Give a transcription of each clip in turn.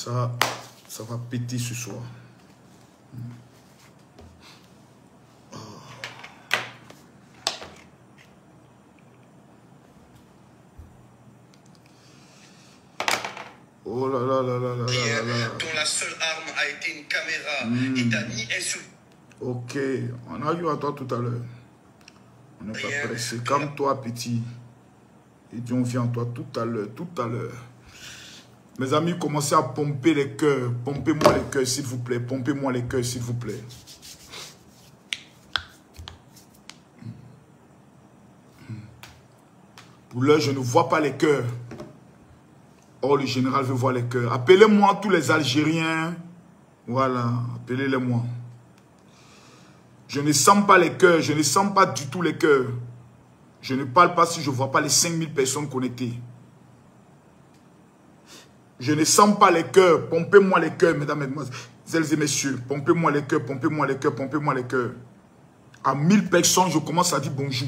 Ça va péter ce soir. Oh là là là là là là là. Dont la seule arme a été une caméra. Il t'a ni insulté. Ok, on a eu à toi tout à l'heure. On n'est pas pressé. Calme-toi, petit. Et Dieu, on vient à toi tout à l'heure, tout à l'heure. Mes amis, commencez à pomper les cœurs. Pompez-moi les cœurs, s'il vous plaît. Pompez-moi les cœurs, s'il vous plaît. Pour l'heure, je ne vois pas les cœurs. Oh, le général veut voir les cœurs. Appelez-moi tous les Algériens. Voilà, appelez-les-moi. Je ne sens pas les cœurs. Je ne sens pas du tout les cœurs. Je ne parle pas si je ne vois pas les 5000 personnes connectées. Je ne sens pas les cœurs. Pompez-moi les cœurs, mesdames, mesdemoiselles et messieurs. Pompez-moi les cœurs, pompez-moi les cœurs, pompez-moi les cœurs. À 1000 personnes, je commence à dire bonjour.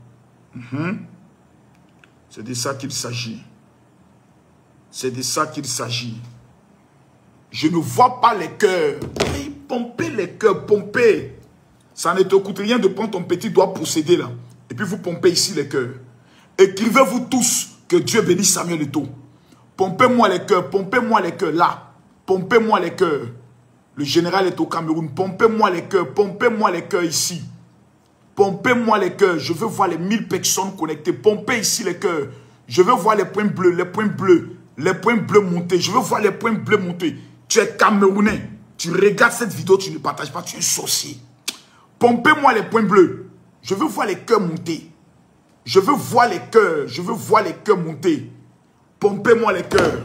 C'est de ça qu'il s'agit. C'est de ça qu'il s'agit. Je ne vois pas les cœurs. Hey, pompez les cœurs, pompez. Ça ne te coûte rien de prendre ton petit doigt possédé là. Et puis vous pompez ici les cœurs. Écrivez-vous tous que Dieu bénisse Samuel Eto'o. Pompez-moi les cœurs, pompez-moi les cœurs là. Pompez-moi les cœurs. Le général est au Cameroun. Pompez-moi les cœurs ici. Pompez-moi les cœurs. Je veux voir les 1000 personnes connectées. Pompez ici les cœurs. Je veux voir les points bleus, les points bleus. Les points bleus montés. Je veux voir les points bleus montés. Tu es Camerounais. Tu regardes cette vidéo, tu ne partages pas, tu es un sorcier. Pompez-moi les points bleus. Je veux voir les cœurs monter. Je veux voir les cœurs. Je veux voir les cœurs monter. Pompez-moi les cœurs.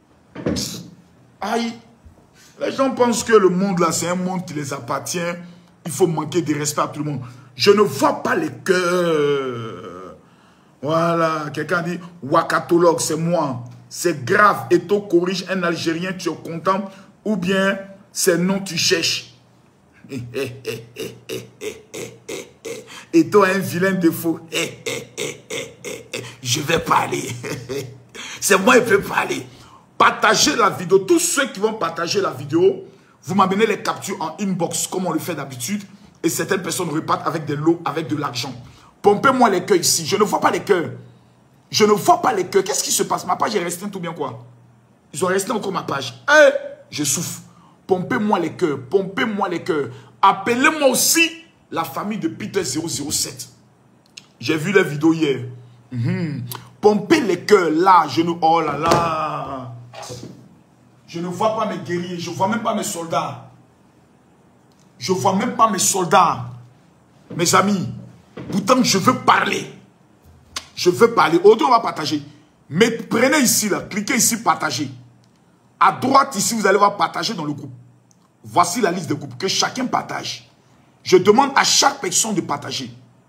Aïe. Les gens pensent que le monde là, c'est un monde qui les appartient. Il faut manquer de respect à tout le monde. Je ne vois pas les cœurs. Voilà. Quelqu'un dit, Wakatologue, c'est moi. C'est grave. Eto'o corrige un Algérien, tu es content. Ou bien, c'est non, tu cherches. Eto'o a un vilain défaut. Je vais parler. C'est moi qui peux parler. Partagez la vidéo. Tous ceux qui vont partager la vidéo, vous m'amenez les captures en inbox comme on le fait d'habitude. Et certaines personnes repartent avec des lots, avec de l'argent. Pompez-moi les cœurs ici. Je ne vois pas les cœurs. Je ne vois pas les cœurs. Qu'est-ce qui se passe? Ma page est restreinte ou bien quoi? Ils ont resté encore ma page. Hey, je souffre. Pompez-moi les cœurs. Pompez-moi les cœurs. Appelez-moi aussi la famille de Peter 007. J'ai vu la vidéo hier. Pompez les cœurs là. Je ne... Oh là là. Je ne vois pas mes guerriers. Je ne vois même pas mes soldats. Je ne vois même pas mes soldats. Mes amis. Pourtant, je veux parler. Je veux parler. Aujourd'hui, on va partager. Mais prenez ici, là. Cliquez ici, partager. À droite, ici, vous allez voir partager dans le groupe. Voici la liste de groupes. Que chacun partage. Je demande à chaque personne de partager.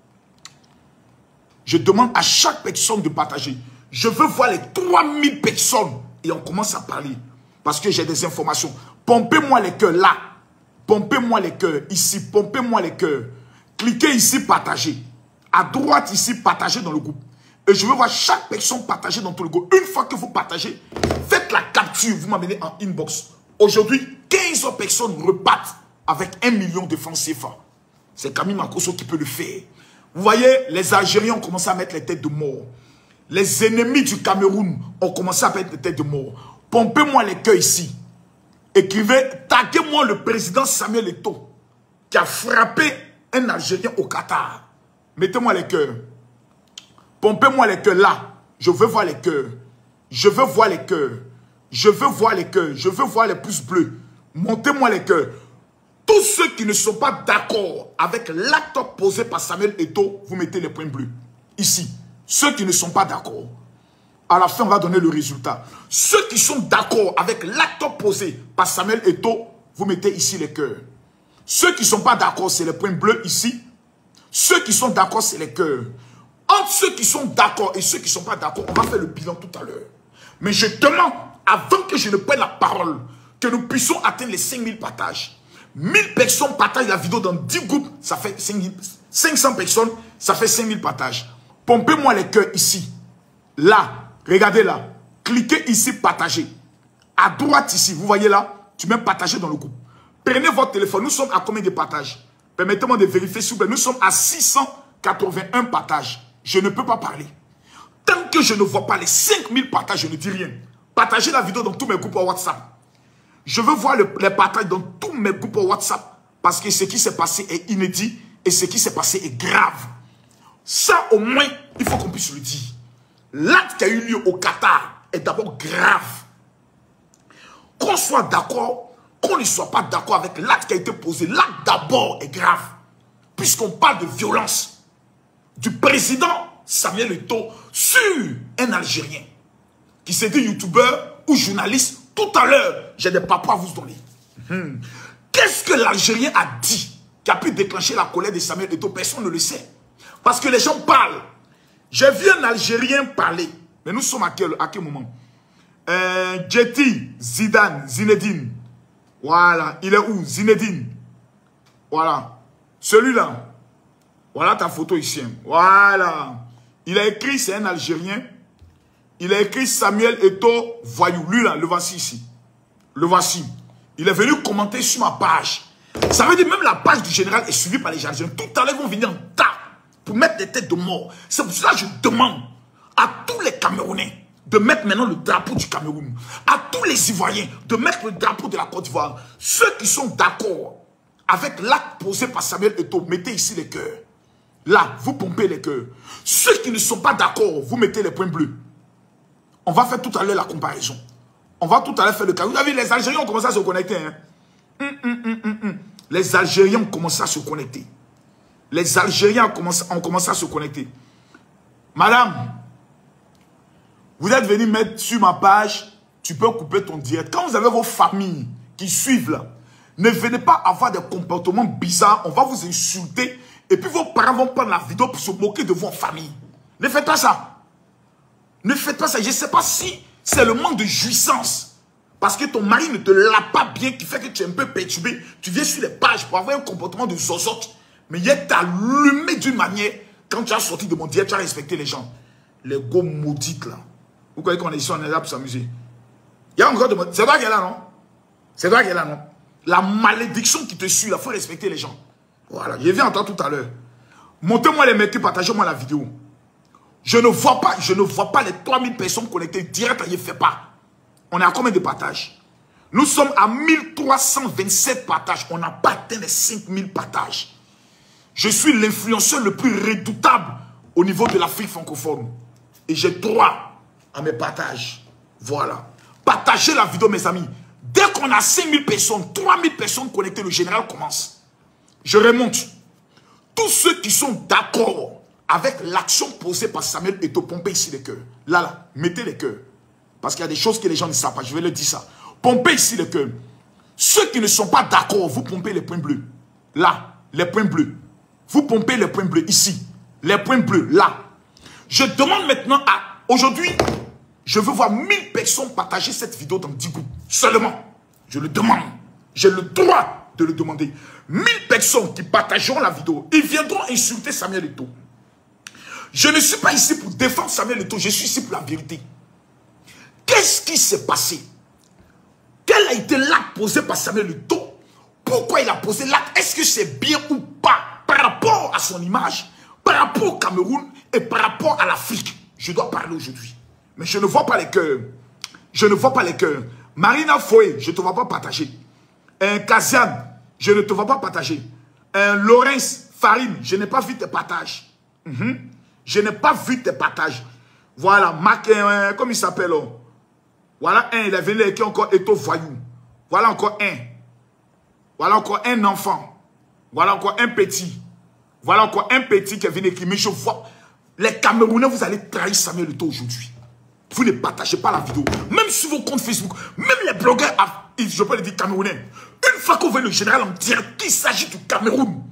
Je demande à chaque personne de partager. Je veux voir les 3000 personnes. Et on commence à parler. Parce que j'ai des informations. Pompez-moi les cœurs là. Pompez-moi les cœurs ici. Pompez-moi les cœurs. Cliquez ici, partager. À droite, ici, partagez dans le groupe. Et je veux voir chaque personne partager dans tout le groupe. Une fois que vous partagez, faites la capture. Vous m'amenez en inbox. Aujourd'hui, 15 personnes repartent avec 1 million de francs CFA. C'est Camille Makosso qui peut le faire. Vous voyez, les Algériens ont commencé à mettre les têtes de mort. Les ennemis du Cameroun ont commencé à mettre les têtes de mort. Pompez-moi les cœurs ici. Écrivez, taguez-moi le président Samuel Eto'o qui a frappé un Algérien au Qatar. Mettez-moi les cœurs. Pompez-moi les cœurs là. Je veux voir les cœurs. Je veux voir les cœurs. Je veux voir les cœurs. Je veux voir les pouces bleus. Montez-moi les cœurs. Tous ceux qui ne sont pas d'accord avec l'acte posé par Samuel Eto'o, vous mettez les points bleus. Ici. Ceux qui ne sont pas d'accord. À la fin, on va donner le résultat. Ceux qui sont d'accord avec l'acte posé par Samuel Eto'o, vous mettez ici les cœurs. Ceux qui ne sont pas d'accord, c'est les points bleus ici. Ceux qui sont d'accord, c'est les cœurs. Entre ceux qui sont d'accord et ceux qui ne sont pas d'accord, on va faire le bilan tout à l'heure. Mais je demande, avant que je ne prenne la parole, que nous puissions atteindre les 5000 partages. 1000 personnes partagent la vidéo dans 10 groupes, ça fait 500 personnes, ça fait 5000 partages. Pompez-moi les cœurs ici. Là, regardez là. Cliquez ici, partagez. À droite ici, vous voyez là, tu mets partager dans le groupe. Prenez votre téléphone. Nous sommes à combien de partages? Permettez-moi de vérifier s'il vous plaît. Nous sommes à 681 partages. Je ne peux pas parler. Tant que je ne vois pas les 5000 partages, je ne dis rien. Partagez la vidéo dans tous mes groupes WhatsApp. Je veux voir les partages dans tous mes groupes WhatsApp. Parce que ce qui s'est passé est inédit et ce qui s'est passé est grave. Ça, au moins, il faut qu'on puisse le dire. L'acte qui a eu lieu au Qatar est d'abord grave. Qu'on soit d'accord, qu'on ne soit pas d'accord avec l'acte qui a été posé, l'acte d'abord est grave. Puisqu'on parle de violence du président Samuel Eto'o sur un Algérien qui s'est dit youtubeur ou journaliste. Tout à l'heure, j'ai des papas à vous donner. Qu'est-ce que l'Algérien a dit qui a pu déclencher la colère de Samuel Eto'o? Personne ne le sait. Parce que les gens parlent. J'ai vu un Algérien parler. Mais nous sommes à quel moment? Jetty, Zidane, Zinedine. Voilà. Il est où? Zinedine. Voilà. Celui-là. Voilà ta photo ici. Voilà. Il a écrit, c'est un Algérien. Il a écrit Samuel Eto'o voyou. Lui là, le voici ici. Le voici. Il est venu commenter sur ma page. Ça veut dire même la page du général est suivie par les Algériens. Tout à l'heure, ils vont venir en tas pour mettre des têtes de mort. C'est pour cela que je demande à tous les Camerounais de mettre maintenant le drapeau du Cameroun. À tous les Ivoiriens de mettre le drapeau de la Côte d'Ivoire. Ceux qui sont d'accord avec l'acte posé par Samuel Eto'o, mettez ici les cœurs. Là, vous pompez les cœurs. Ceux qui ne sont pas d'accord, vous mettez les points bleus. On va faire tout à l'heure la comparaison. On va tout à l'heure faire le cas. Vous avez vu, les Algériens ont commencé à se connecter. Hein? Les Algériens ont commencé à se connecter. Les Algériens ont commencé à se connecter. Madame, vous êtes venu mettre sur ma page, tu peux couper ton direct. Quand vous avez vos familles qui suivent là, ne venez pas avoir des comportements bizarres. On va vous insulter. Et puis vos parents vont prendre la vidéo pour se moquer de vos familles. Ne faites pas ça. Ne faites pas ça. Je ne sais pas si c'est le manque de jouissance. Parce que ton mari ne te l'a pas bien, qui fait que tu es un peu perturbé. Tu viens sur les pages pour avoir un comportement de zozote. Mais il est allumé d'une manière. Quand tu as sorti de mon direct, tu as respecté les gens. Les go maudites là. Vous croyez qu'on est ici, on est là pour s'amuser. Il y a encore de... C'est toi qui est là, non? C'est toi qui est là, non? La malédiction qui te suit, il faut respecter les gens. Voilà, je viens entendre tout à l'heure. Montez-moi les mecs, partagez-moi la vidéo. Je ne vois pas les 3000 personnes connectées direct, je ne fais pas. On est à combien de partages? Nous sommes à 1327 partages. On n'a pas atteint les 5000 partages. Je suis l'influenceur le plus redoutable au niveau de l'Afrique francophone. Et j'ai droit à mes partages. Voilà. Partagez la vidéo, mes amis. Dès qu'on a 5000 personnes, 3000 personnes connectées, le général commence. Je remonte. Tous ceux qui sont d'accord avec l'action posée par Samuel Eto'o, pompez ici les cœurs. Là, mettez les cœurs. Parce qu'il y a des choses que les gens ne savent pas. Je vais leur dire ça. Pompez ici les cœurs. Ceux qui ne sont pas d'accord, vous pompez les points bleus. Là, les points bleus. Vous pompez les points bleus ici. Les points bleus, là. Je demande maintenant à... Aujourd'hui, je veux voir 1000 personnes partager cette vidéo dans 10 groupes. Seulement. Je le demande. J'ai le droit de le demander. 1000 personnes qui partageront la vidéo, ils viendront insulter Samuel Eto'o. Je ne suis pas ici pour défendre Samuel Eto'o, je suis ici pour la vérité. Qu'est-ce qui s'est passé? Quel a été l'acte posé par Samuel Eto'o? Pourquoi il a posé l'acte? Est-ce que c'est bien ou pas par rapport à son image, par rapport au Cameroun et par rapport à l'Afrique? Je dois parler aujourd'hui. Mais je ne vois pas les cœurs. Je ne vois pas les cœurs. Marina Foé, je ne te vois pas partager. Kazian, je ne te vois pas partager. Laurence Farine, je n'ai pas vu tes partages. Je n'ai pas vu tes partages. Voilà, comme il s'appelle. Voilà un, il est venu qui est encore Eto'o voyou. Voilà encore un. Voilà encore un enfant. Voilà encore un petit. Voilà encore un petit qui est venu écrire. Mais je vois, les Camerounais, vous allez trahir Samuel Eto'o aujourd'hui. Vous ne partagez pas la vidéo. Même sur vos comptes Facebook, même les blogueurs, je peux le dire Camerounais. Une fois qu'on voit le général en direct, qu'il s'agit du Cameroun,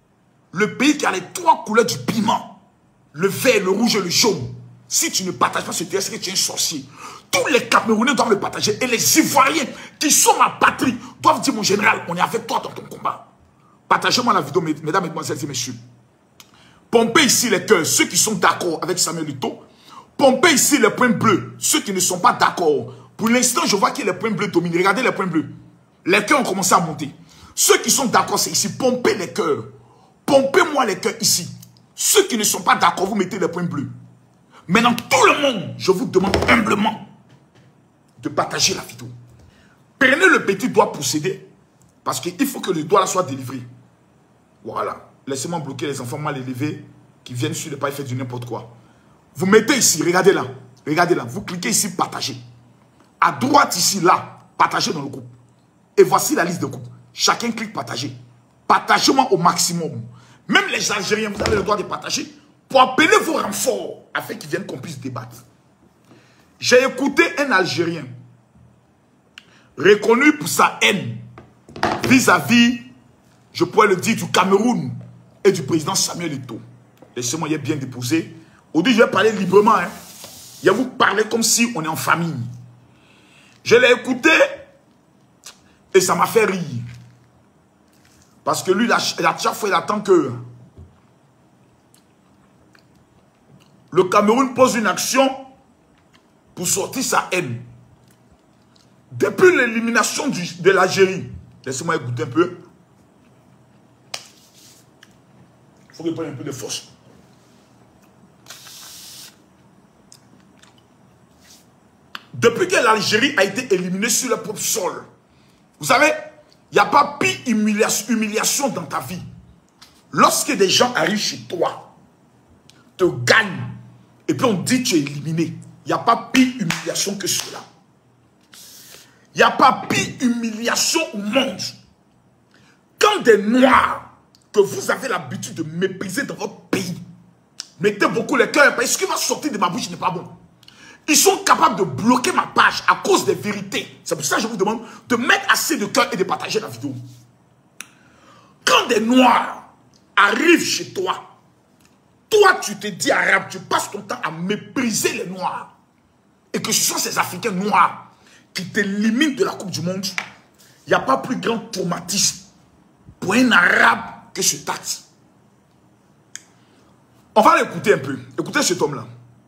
le pays qui a les 3 couleurs du piment, le vert, le rouge et le jaune. Si tu ne partages pas ce direct, c'est que tu es un sorcier. Tous les Camerounais doivent le partager. Et les Ivoiriens qui sont ma patrie doivent dire, mon général, on est avec toi dans ton combat. Partagez-moi la vidéo, mesdames, mesdemoiselles et messieurs. Pompez ici les cœurs, ceux qui sont d'accord avec Samuel Eto'o. Pompez ici les points bleus, ceux qui ne sont pas d'accord. Pour l'instant, je vois que les points bleus dominent. Regardez les points bleus. Les cœurs ont commencé à monter. Ceux qui sont d'accord, c'est ici. Pompez les cœurs. Pompez-moi les cœurs ici. Ceux qui ne sont pas d'accord, vous mettez les points bleus. Maintenant, tout le monde, je vous demande humblement de partager la vidéo. Prenez le petit doigt pour céder. Parce qu'il faut que le doigt là soit délivré. Voilà. Laissez-moi bloquer les enfants mal élevés qui viennent sur le pas et faire du n'importe quoi. Vous mettez ici, regardez là. Regardez là. Vous cliquez ici, partagez. À droite ici, là, partagez dans le groupe. Et voici la liste de groupes. Chacun clique partager. Partagez-moi au maximum. Même les Algériens, vous avez le droit de partager pour appeler vos renforts afin qu'ils viennent qu'on puisse débattre. J'ai écouté un Algérien reconnu pour sa haine vis-à-vis, je pourrais le dire, du Cameroun et du président Samuel Eto'o. Laissez-moi y bien déposer. Aujourd'hui, je vais parler librement. Hein. Je vais vous parler comme si on est en famille. Je l'ai écouté et ça m'a fait rire. Parce que lui, à chaque fois, il attend que le Cameroun pose une action pour sortir sa haine. Depuis l'élimination de l'Algérie, laissez-moi écouter un peu. Il faut qu'il prenne un peu de force. Depuis que l'Algérie a été éliminée sur le propre sol, vous savez, il n'y a pas pire humiliation dans ta vie. Lorsque des gens arrivent chez toi, te gagnent, et puis on dit que tu es éliminé. Il n'y a pas pire humiliation que cela. Il n'y a pas pire humiliation au monde. Quand des Noirs que vous avez l'habitude de mépriser dans votre pays, mettez beaucoup le cœur, parce que ce qui va sortir de ma bouche n'est pas bon. Ils sont capables de bloquer ma page à cause des vérités. C'est pour ça que je vous demande de mettre assez de cœur et de partager la vidéo. Quand des Noirs arrivent chez toi, toi tu te dis arabe, tu passes ton temps à mépriser les Noirs, et que ce sont ces Africains noirs qui t'éliminent de la Coupe du Monde, il n'y a pas plus grand traumatisme pour un arabe que ce acte. On va l'écouter un peu. Écoutez cet homme-là.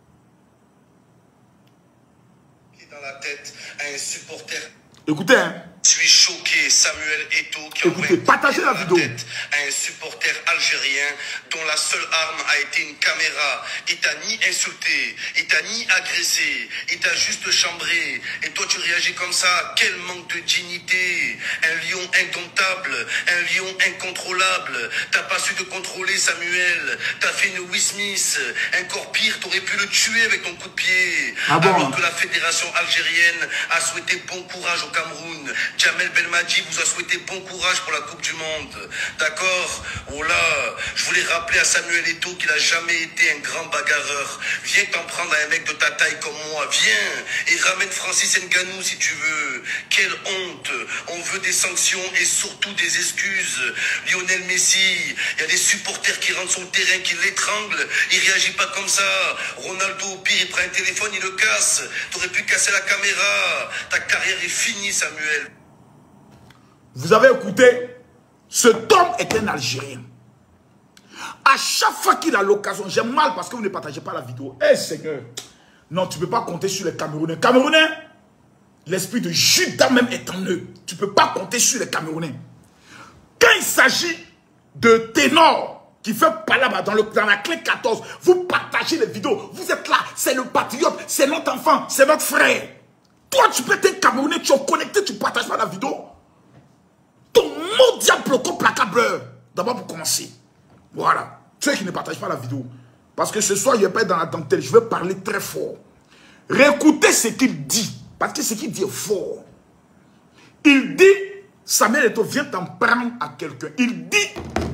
Tête à un supporter. Écoutez, hein. Je suis choqué, Samuel Eto'o qui écoutez, partagez la vidéo. Tête à un supporter algérien dont la seule arme a été une caméra. Il t'a ni insulté, il t'a ni agressé, il t'a juste chambré. Et toi tu réagis comme ça, quel manque de dignité. Un lion indomptable, un lion incontrôlable. T'as pas su te contrôler, Samuel. T'as fait une Will Smith. Encore pire, t'aurais pu le tuer avec ton coup de pied. Ah bon? Alors que la fédération algérienne a souhaité bon courage au Cameroun. Jamel Belmadi vous a souhaité bon courage pour la Coupe du Monde. D'accord? Oh là, je voulais rappeler à Samuel Eto'o qu'il n'a jamais été un grand bagarreur. Viens t'en prendre à un mec de ta taille comme moi. Viens et ramène Francis Ngannou si tu veux. Quelle honte. On veut des sanctions et surtout des excuses. Lionel Messi, il y a des supporters qui rentrent sur le terrain, qui l'étranglent. Il réagit pas comme ça. Ronaldo, au pire, il prend un téléphone, il le casse. T'aurais pu casser la caméra. Ta carrière est finie, Samuel. Vous avez écouté, cet homme est un Algérien. À chaque fois qu'il a l'occasion, j'ai mal parce que vous ne partagez pas la vidéo. Eh Seigneur, non, tu ne peux pas compter sur les Camerounais. Camerounais, l'esprit de Judas même est en eux. Tu ne peux pas compter sur les Camerounais. Quand il s'agit de ténor qui fait palabra dans la clé 14, vous partagez les vidéos. Vous êtes là, c'est le patriote, c'est notre enfant, c'est notre frère. Toi, tu peux être un Camerounais, tu es connecté, tu ne partages pas la vidéo. Ton mot diable au placableur. D'abord pour commencer. Voilà. Ceux qui ne partagent pas la vidéo. Parce que ce soir, je ne vais pas être dans la dentelle. Je vais parler très fort. Réécoutez ce qu'il dit. Parce que ce qu'il dit est fort. Il dit, Samuel Eto'o, viens t'en prendre à quelqu'un. Il dit,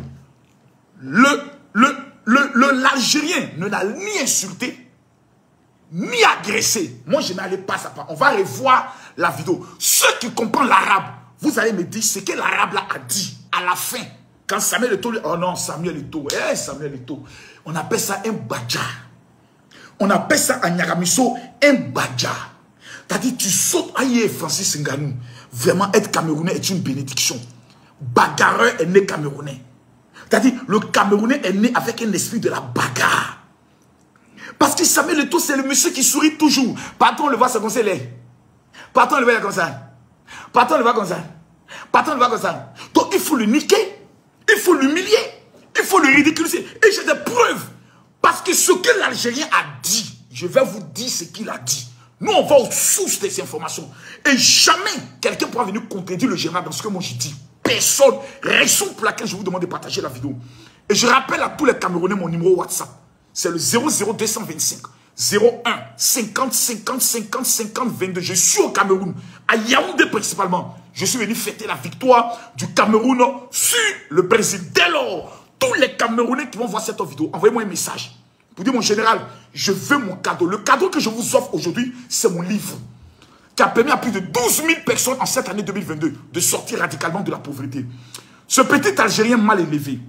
l'Algérien ne l'a ni insulté, ni agressé. Moi, je n'allais pas ça. On va revoir la vidéo. Ceux qui comprennent l'arabe, vous allez me dire ce que l'arabe là a dit à la fin. Quand Samuel Eto'o, oh non, Samuel Eto'o, Samuel Eto'o, on appelle ça un badja. On appelle ça en Nyaramiso un badja. C'est-à-dire, tu sautes, aïe, Francis Ngannou. Vraiment, être Camerounais est une bénédiction. Bagarreur est né Camerounais. C'est-à-dire, le Camerounais est né avec un esprit de la bagarre. Parce que Samuel Eto'o, c'est le monsieur qui sourit toujours. Pardon, on le voit, c'est comme ça, Patron le voit comme ça. Patron le voit comme ça. Patron le voit comme ça. Donc il faut le niquer. Il faut l'humilier. Il faut le ridiculiser. Et j'ai des preuves. Parce que ce que l'Algérien a dit, je vais vous dire ce qu'il a dit. Nous, on va aux sources de ces informations. Et jamais quelqu'un pourra venir contredire le général dans ce que moi j'ai dit. Personne. Raison pour laquelle je vous demande de partager la vidéo. Et je rappelle à tous les Camerounais mon numéro WhatsApp. C'est le 00225 01 50 50 50 50 22. Je suis au Cameroun, à Yaoundé principalement. Je suis venu fêter la victoire du Cameroun sur le Brésil. Dès lors, tous les Camerounais qui vont voir cette vidéo, envoyez-moi un message. Pour dire, mon général, je veux mon cadeau. Le cadeau que je vous offre aujourd'hui, c'est mon livre. Qui a permis à plus de 12 000 personnes en cette année 2022 de sortir radicalement de la pauvreté. Ce petit Algérien mal élevé,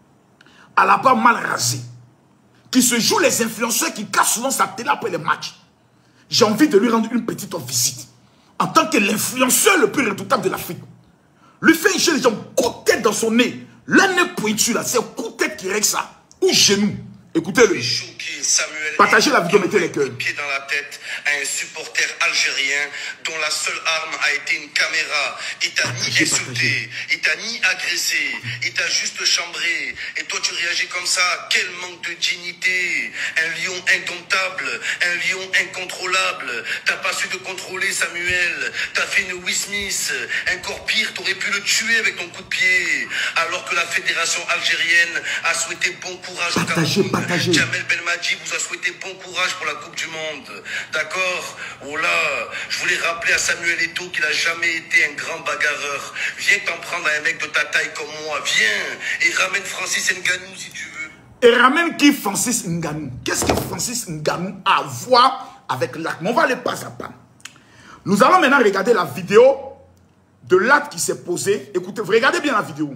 à la barbe mal rasée, qui se joue les influenceurs, qui cache souvent sa télé après les matchs. J'ai envie de lui rendre une petite visite. En tant que l'influenceur le plus redoutable de l'Afrique. Lui fait une chose, coup de tête dans son nez. Le nez pointu là, c'est coup de tête qui règle ça. Ou genou. Écoutez-le. Partagez la vidéo, mettez les cœurs. Pied dans la tête à un supporter algérien dont la seule arme a été une caméra. Il t'a ni insulté, il t'a ni agressé, il t'a juste chambré. Et toi tu réagis comme ça. Quel manque de dignité. Un lion indomptable, un lion incontrôlable. T'as pas su te contrôler, Samuel. T'as fait une Will Smith. Encore pire, t'aurais pu le tuer avec ton coup de pied. Alors que la fédération algérienne a souhaité bon courage au Cameroun. Jamel Belmadi vous a souhaité bon courage pour la Coupe du Monde. D'accord? Oh là, je voulais rappeler à Samuel Eto'o qu'il n'a jamais été un grand bagarreur. Viens t'en prendre à un mec de ta taille comme moi. Viens et ramène Francis Ngannou si tu veux. Et ramène qui Francis Ngannou? Qu'est-ce que Francis Ngannou a à voir avec l'acte? On va aller pas à pas. Nous allons maintenant regarder la vidéo de l'acte qui s'est posé. Écoutez, vous regardez bien la vidéo.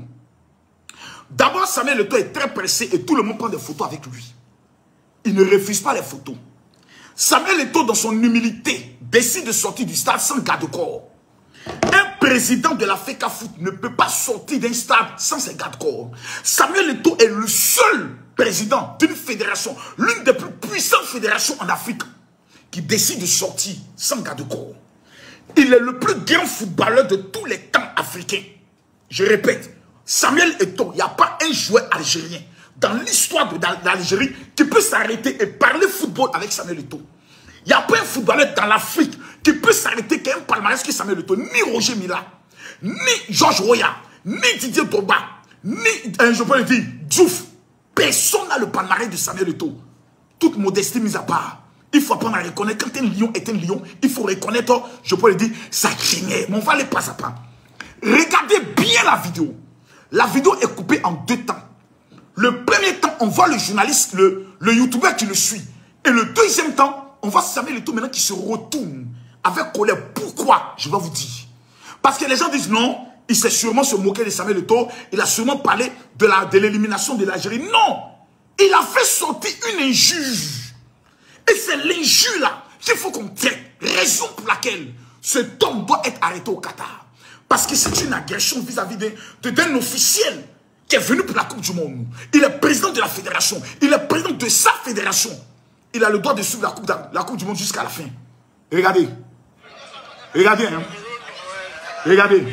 D'abord, Samuel Eto'o est très pressé et tout le monde prend des photos avec lui. Il ne refuse pas les photos. Samuel Eto'o, dans son humilité, décide de sortir du stade sans garde-corps. Un président de la FECAFOOT ne peut pas sortir d'un stade sans ses garde-corps. Samuel Eto'o est le seul président d'une fédération, l'une des plus puissantes fédérations en Afrique, qui décide de sortir sans garde-corps. Il est le plus grand footballeur de tous les temps africains. Je répète. Samuel Eto'o, il n'y a pas un joueur algérien dans l'histoire de l'Algérie qui peut s'arrêter et parler football avec Samuel Eto'o. Il n'y a pas un footballeur dans l'Afrique qui peut s'arrêter qu'un palmarès que Samuel Eto'o, ni Roger Mila, ni Georges Roya, ni Didier Drogba, ni, je peux le dire, Diouf. Personne n'a le palmarès de Samuel Eto'o. Toute modestie mise à part. Il faut apprendre à reconnaître quand un lion est un lion. Il faut reconnaître, je peux le dire, ça craignait. Mais on va aller pas à pas. Regardez bien la vidéo. La vidéo est coupée en deux temps. Le premier temps, on voit le journaliste, le youtubeur qui le suit. Et le deuxième temps, on voit Samuel Eto'o maintenant qui se retourne avec colère. Pourquoi? Je vais vous dire. Parce que les gens disent non, il s'est sûrement se moquer de Samuel Eto'o. Il a sûrement parlé de l'élimination de l'Algérie. Non! Il a fait sortir une injure. Et c'est l'injure là qu'il faut qu'on traite. Raison pour laquelle cet homme doit être arrêté au Qatar. Parce que c'est une agression vis-à-vis d'un officiel qui est venu pour la Coupe du Monde. Il est président de la fédération. Il est président de sa fédération. Il a le droit de suivre la Coupe du Monde jusqu'à la fin. Regardez. Regardez. Hein. Regardez.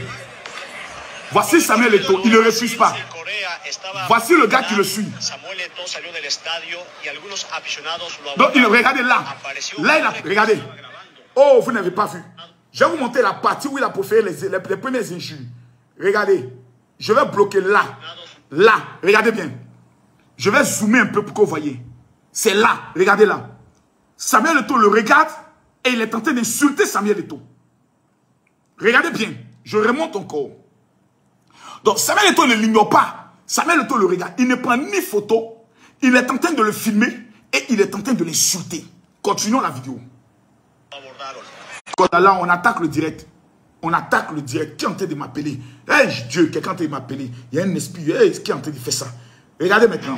Voici Samuel Eto'o. Il ne refuse pas. Voici le gars qui le suit. Donc, regardez là. Là, regardez. Oh, vous n'avez pas vu. Je vais vous montrer la partie où il a proféré les premières injures. Regardez. Je vais bloquer là. Là. Regardez bien. Je vais zoomer un peu pour que vous voyez. C'est là. Regardez là. Samuel Eto'o le regarde et il est en train d'insulter Samuel Eto'o. Regardez bien. Je remonte encore. Donc Samuel Eto'o ne l'ignore pas. Samuel Eto'o le regarde. Il ne prend ni photo. Il est en train de le filmer et il est en train de l'insulter. Continuons la vidéo. Là, on attaque le direct. On attaque le direct. Qui est en train de m'appeler? Hey, Dieu, quelqu'un est en train de m'appeler. Il y a un esprit. Hey, qui est en train de faire ça? Regardez maintenant.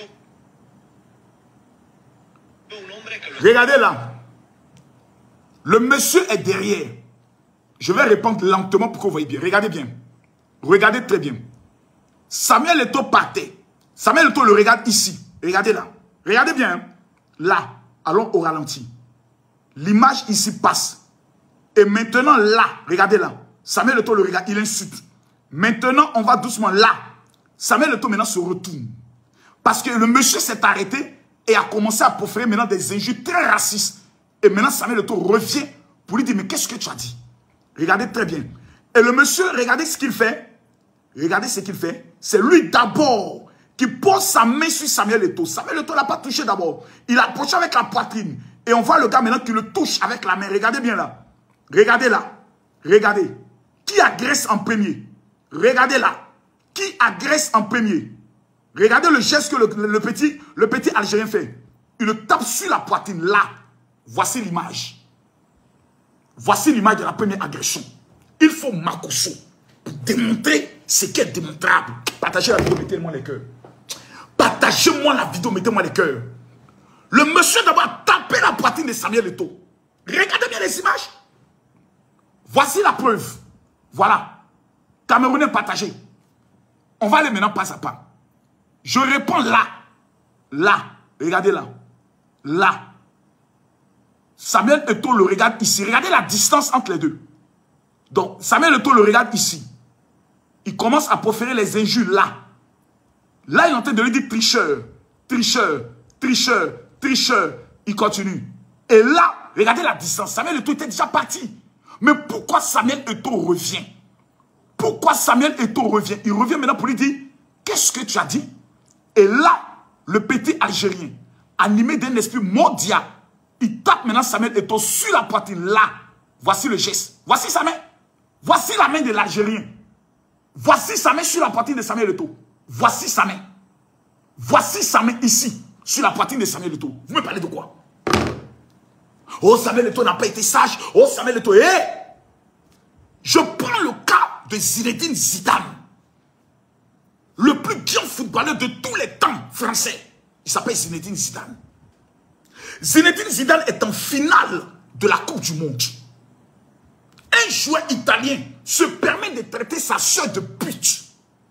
Regardez là. Le monsieur est derrière. Je vais répondre lentement pour que vous voyez bien. Regardez bien. Regardez très bien. Samuel Eto'o partait. Samuel Eto'o le regarde ici. Regardez là. Regardez bien. Là. Allons au ralenti. L'image ici passe. Et maintenant, là, regardez là. Samuel Eto'o le regarde, il insulte. Maintenant, on va doucement là. Samuel Eto'o maintenant se retourne. Parce que le monsieur s'est arrêté et a commencé à proférer maintenant des injures très racistes. Et maintenant, Samuel Eto'o revient pour lui dire, mais qu'est-ce que tu as dit? Regardez très bien. Et le monsieur, regardez ce qu'il fait. Regardez ce qu'il fait. C'est lui d'abord qui pose sa main sur Samuel Eto'o. Samuel Eto'o n'a pas touché d'abord. Il a approché avec la poitrine. Et on voit le gars maintenant qui le touche avec la main. Regardez bien là. Regardez là. Regardez. Qui agresse en premier? Regardez là. Qui agresse en premier? Regardez le geste que le petit Algérien fait. Il le tape sur la poitrine. Là. Voici l'image. Voici l'image de la première agression. Il faut Makosso pour démontrer ce qui est démontrable. Partagez la vidéo, mettez-moi les cœurs. Partagez-moi la vidéo, mettez-moi les cœurs. Le monsieur d'abord a tapé la poitrine de Samuel Eto'o. Regardez bien les images. Voici la preuve. Voilà. Camerounais partagé. On va aller maintenant pas à pas. Je réponds là. Là. Regardez là. Là. Samuel Eto'o le regarde ici. Regardez la distance entre les deux. Donc, Samuel Eto'o le regarde ici. Il commence à proférer les injures là. Là, il est en train de lui dire tricheur, tricheur, tricheur, tricheur. Il continue. Et là, regardez la distance. Samuel Eto'o était déjà parti. Mais pourquoi Samuel Eto'o revient? Pourquoi Samuel Eto'o revient? Il revient maintenant pour lui dire, qu'est-ce que tu as dit? Et là, le petit Algérien, animé d'un esprit mondial, il tape maintenant Samuel Eto'o sur la poitrine. Là, voici le geste. Voici sa main. Voici la main de l'Algérien. Voici sa main sur la poitrine de Samuel Eto'o. Voici sa main. Voici sa main ici, sur la poitrine de Samuel Eto'o. Vous me parlez de quoi? Oh, Samuel Eto'o n'a pas été sage. Oh, Samuel Eto'o, je prends le cas de Zinedine Zidane. Le plus grand footballeur de tous les temps français. Il s'appelle Zinedine Zidane. Zinedine Zidane est en finale de la Coupe du Monde. Un joueur italien se permet de traiter sa soeur de pute.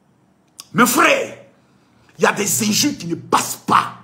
Mes frères, il y a des injures qui ne passent pas.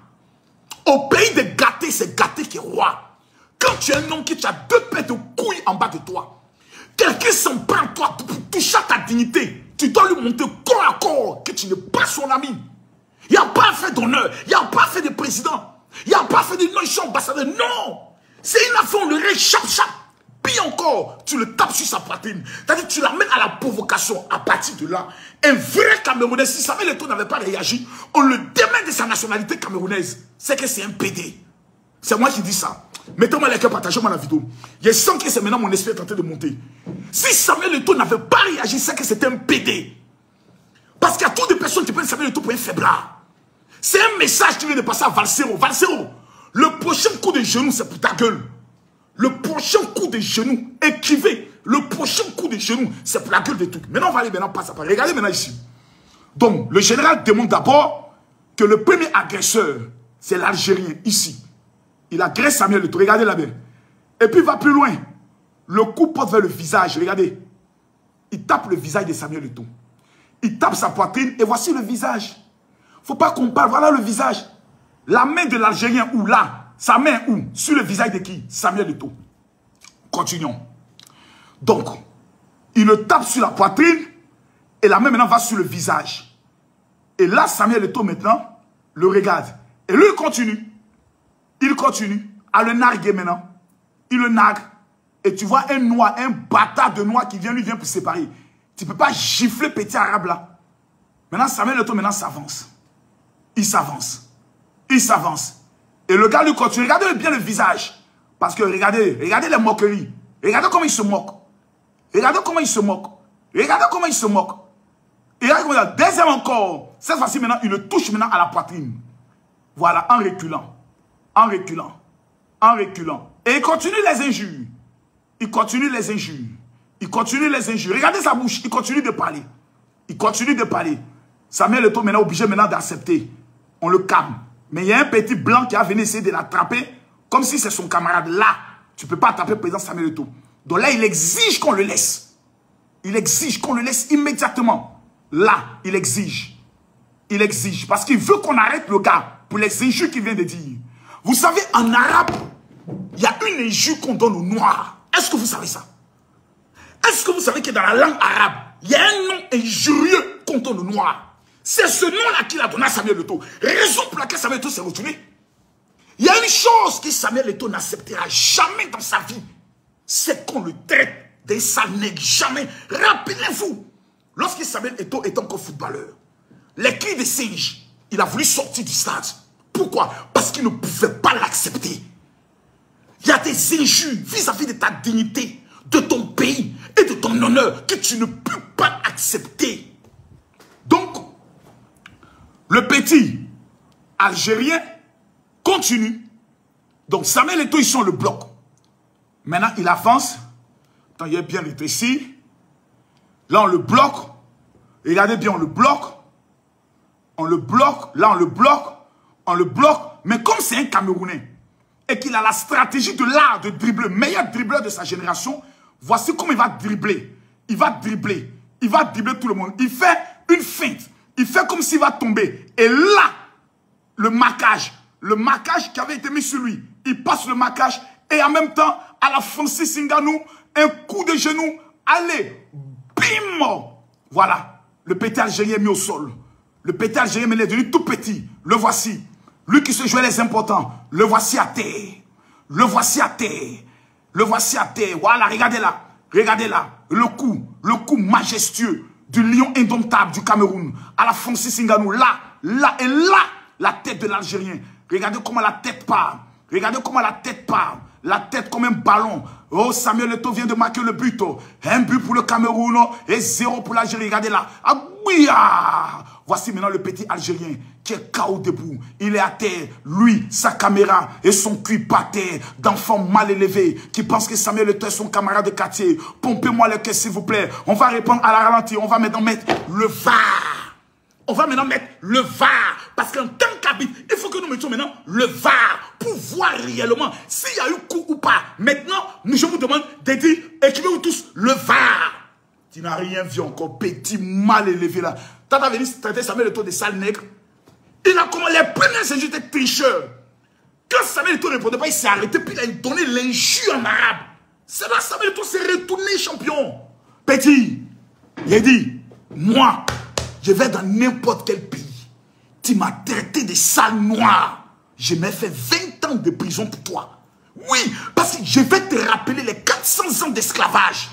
Au pays de gâtés, c'est gâté qui est roi. Quand tu es un homme qui a deux paires de couilles en bas de toi, quelqu'un s'en prend à toi pour toucher à ta dignité. Tu dois lui montrer corps à corps que tu n'es pas son ami. Il n'y a pas fait d'honneur, il n'y a pas fait de président, il n'y a pas fait de non, je suis ambassadeur. Non, c'est une affaire, on le réchappe. Puis encore, tu le tapes sur sa poitrine. C'est-à-dire que tu l'amènes à la provocation. À partir de là, un vrai Camerounais, si Samuel Eto'o n'avait pas réagi, on le démet de sa nationalité camerounaise. C'est que c'est un PD. C'est moi qui dis ça. Mettez-moi les cœurs, partagez-moi la vidéo. Je sens que c'est maintenant mon esprit est en train de monter. Si Samuel Eto'o n'avait pas réagi, c'est que c'était un PD. Parce qu'il y a trop de personnes qui prennent Samuel Eto'o pour un faiblard. C'est un message qui vient de passer à Valsero. Valsero, le prochain coup de genou, c'est pour ta gueule. Le prochain coup de genou, écrivez. Le prochain coup de genou, c'est pour la gueule des trucs. Maintenant, on va aller maintenant passer à pas. Regardez maintenant ici. Donc, le général démontre d'abord que le premier agresseur, c'est l'Algérien, ici. Il agresse Samuel Eto'o. Regardez là-bas. Et puis, il va plus loin. Le coup porte vers le visage. Regardez. Il tape le visage de Samuel Eto'o. Il tape sa poitrine et voici le visage. Il ne faut pas qu'on parle. Voilà le visage. La main de l'Algérien, où là? Sa main où? Sur le visage de qui? Samuel Eto'o. Continuons. Donc, il le tape sur la poitrine et la main maintenant va sur le visage. Et là, Samuel Eto'o maintenant le regarde. Et lui, il continue. Il continue à le narguer maintenant. Il le nargue. Et tu vois un noir, un bâtard de noir qui vient, lui vient pour séparer. Tu ne peux pas gifler petit arabe là. Maintenant, Samuel Eto'o maintenant s'avance. Il s'avance. Il s'avance. Et le gars lui continue. Regardez bien le visage. Parce que regardez les moqueries. Regardez comment il se moque. Regardez comment il se moque. Regardez comment il se moque. Et regardez, deuxième encore. Cette fois-ci maintenant, il le touche maintenant à la poitrine. Voilà, en reculant. En reculant. En reculant. Et il continue les injures. Il continue les injures. Il continue les injures. Regardez sa bouche. Il continue de parler. Il continue de parler. Samuel Eto'o maintenant obligé maintenant d'accepter. On le calme. Mais il y a un petit blanc qui a venu essayer de l'attraper comme si c'est son camarade. Là, tu ne peux pas attraper le président Samuel Eto'o. Donc là, il exige qu'on le laisse. Il exige qu'on le laisse immédiatement. Là, il exige. Il exige. Parce qu'il veut qu'on arrête le gars pour les injures qu'il vient de dire. Vous savez, en arabe, il y a une injure qu'on donne aux noirs. Est-ce que vous savez ça? Est-ce que vous savez que dans la langue arabe, il y a un nom injurieux contre le noir? C'est ce nom-là qu'il a donné à Samuel Eto'o. Raison pour laquelle Samuel Eto'o s'est retourné. Il y a une chose que Samuel Eto'o n'acceptera jamais dans sa vie. C'est qu'on le traite d'un sale nègre. Jamais. Rappelez-vous, lorsque Samuel Eto'o était encore footballeur, les cris des singes, il a voulu sortir du stade. Pourquoi? Parce qu'il ne pouvait pas l'accepter. Il y a des injures vis-à-vis de ta dignité, de ton pays et de ton honneur que tu ne peux pas accepter. Donc, le petit Algérien continue. Donc, Samuel Eto'o, ils sont le bloc. Maintenant, il avance. Attends, il est bien ici. Là, on le bloque. Regardez bien, on le bloque. On le bloque. Là, on le bloque. On le bloque. Mais comme c'est un Camerounais et qu'il a la stratégie de l'art de dribbler, meilleur dribbleur de sa génération, voici comment il va dribbler. Il va dribbler. Il va dribbler tout le monde. Il fait une feinte. Il fait comme s'il va tomber. Et là, le marquage qui avait été mis sur lui, il passe le marquage et en même temps, à la Francis Ngannou, un coup de genou. Allez, bim! Voilà, le petit Algérien est mis au sol. Le petit Algérien est devenu tout petit. Le voici. Lui qui se jouait les importants, le voici à terre. Le voici à terre. Le voici à terre. Voilà, regardez là. Regardez là. Le coup majestueux du lion indomptable du Cameroun. À la Francis Ngannou. Là, et là, la tête de l'Algérien. Regardez comment la tête part. Regardez comment la tête part. La tête comme un ballon. Oh, Samuel Eto'o vient de marquer le but. Un but pour le Cameroun et 0 pour l'Algérie. Regardez là. Ah, oui, ah. Voici maintenant le petit Algérien qui est KO debout. Il est à terre. Lui, sa caméra et son cul par terre d'enfant mal élevé qui pense que Samuel Eto'o est son camarade de quartier. Pompez-moi le cœur, s'il vous plaît. On va répondre à la ralenti. On va maintenant mettre le VAR. On va maintenant mettre le VAR. Parce qu'en tant qu'arbitre, il faut que nous mettions maintenant le VAR pour voir réellement s'il y a eu coup ou pas. Maintenant, je vous demande de dire, écrivez-vous tous le VAR. Tu n'as rien vu encore, petit mal élevé là. Quand tu as venu traiter Samuel Eto'o de sale nègre, il a commencé les premiers injures de tricheur. Quand Samuel Eto'o ne répondait pas, il s'est arrêté, puis il a donné l'injure en arabe. C'est là Samuel Eto'o s'est retourné champion. Petit, il a dit, moi, je vais dans n'importe quel pays. Tu m'as traité de sale noir. Je m'ai fait 20 ans de prison pour toi. Oui, parce que je vais te rappeler les 400 ans d'esclavage.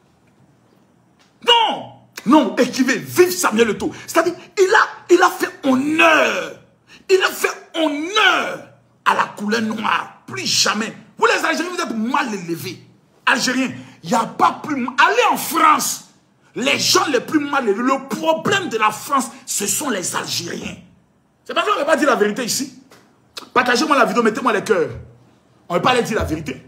Non, non, écrivez, vive Samuel Eto'o. C'est-à-dire, il a fait honneur. Il a fait honneur à la couleur noire. Plus jamais. Vous les Algériens, vous êtes mal élevés. Algériens, il n'y a pas plus... Allez en France. Les gens les plus mal élevés, le problème de la France, ce sont les Algériens. C'est parce qu'on ne va pas dire la vérité ici. Partagez-moi la vidéo, mettez-moi les cœurs. On ne va pas aller dire la vérité.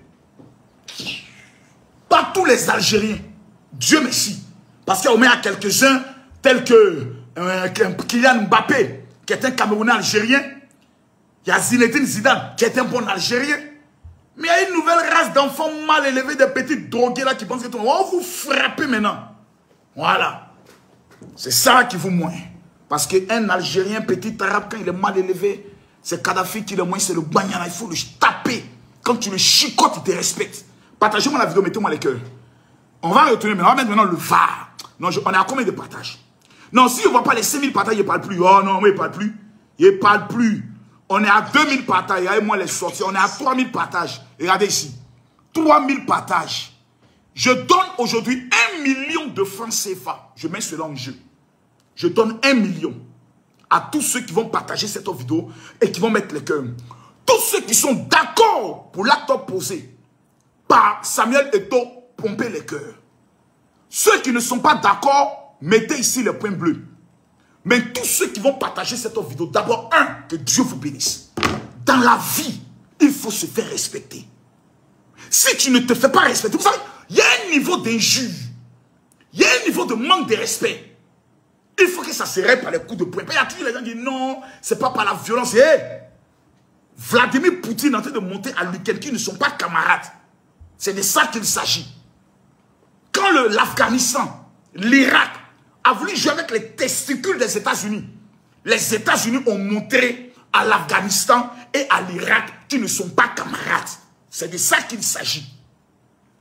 Pas tous les Algériens. Dieu merci. Parce qu'il y a quelques-uns, tels que Kylian Mbappé, qui est un Camerounais algérien. Il y a Zinedine Zidane, qui est un bon Algérien. Mais il y a une nouvelle race d'enfants mal élevés, des petits drogués là, qui pensent que on va vous frapper maintenant. Voilà. C'est ça qui vous moins. Parce qu'un Algérien, petit arabe, quand il est mal élevé, c'est Kadhafi qui le moins, c'est le Banyana. Il faut le taper. Quand tu le chicotes, il te respecte. Partagez-moi la vidéo, mettez-moi les cœurs. On va retourner maintenant. On va mettre maintenant le VAR. Non, on est à combien de partages? Non, si on ne voit pas les 5000 partages, il ne parle plus. Oh non, il ne parle plus. Il ne parle plus. On est à 2000 partages. Regardez-moi les sorties. On est à 3000 partages. Regardez ici. 3000 partages. Je donne aujourd'hui 1 million de francs CFA. Je mets cela en jeu. Je donne 1 million à tous ceux qui vont partager cette vidéo et qui vont mettre les cœurs. Tous ceux qui sont d'accord pour l'acte posé par Samuel Eto'o, pompez les cœurs. Ceux qui ne sont pas d'accord, mettez ici le point bleu. Mais tous ceux qui vont partager cette vidéo, d'abord, que Dieu vous bénisse. Dans la vie, il faut se faire respecter. Si tu ne te fais pas respecter, vous savez, il y a un niveau d'injure. Il y a un niveau de manque de respect. Il faut que ça se règle par les coups de poing. Il y a toujours les gens qui disent non, c'est pas par la violence. Vladimir Poutine est en train de monter à l'Ukraine qui ne sont pas camarades. C'est de ça qu'il s'agit. Quand l'Afghanistan, l'Irak a voulu jouer avec les testicules des États-Unis, les États-Unis ont montré à l'Afghanistan et à l'Irak qu'ils ne sont pas camarades. C'est de ça qu'il s'agit.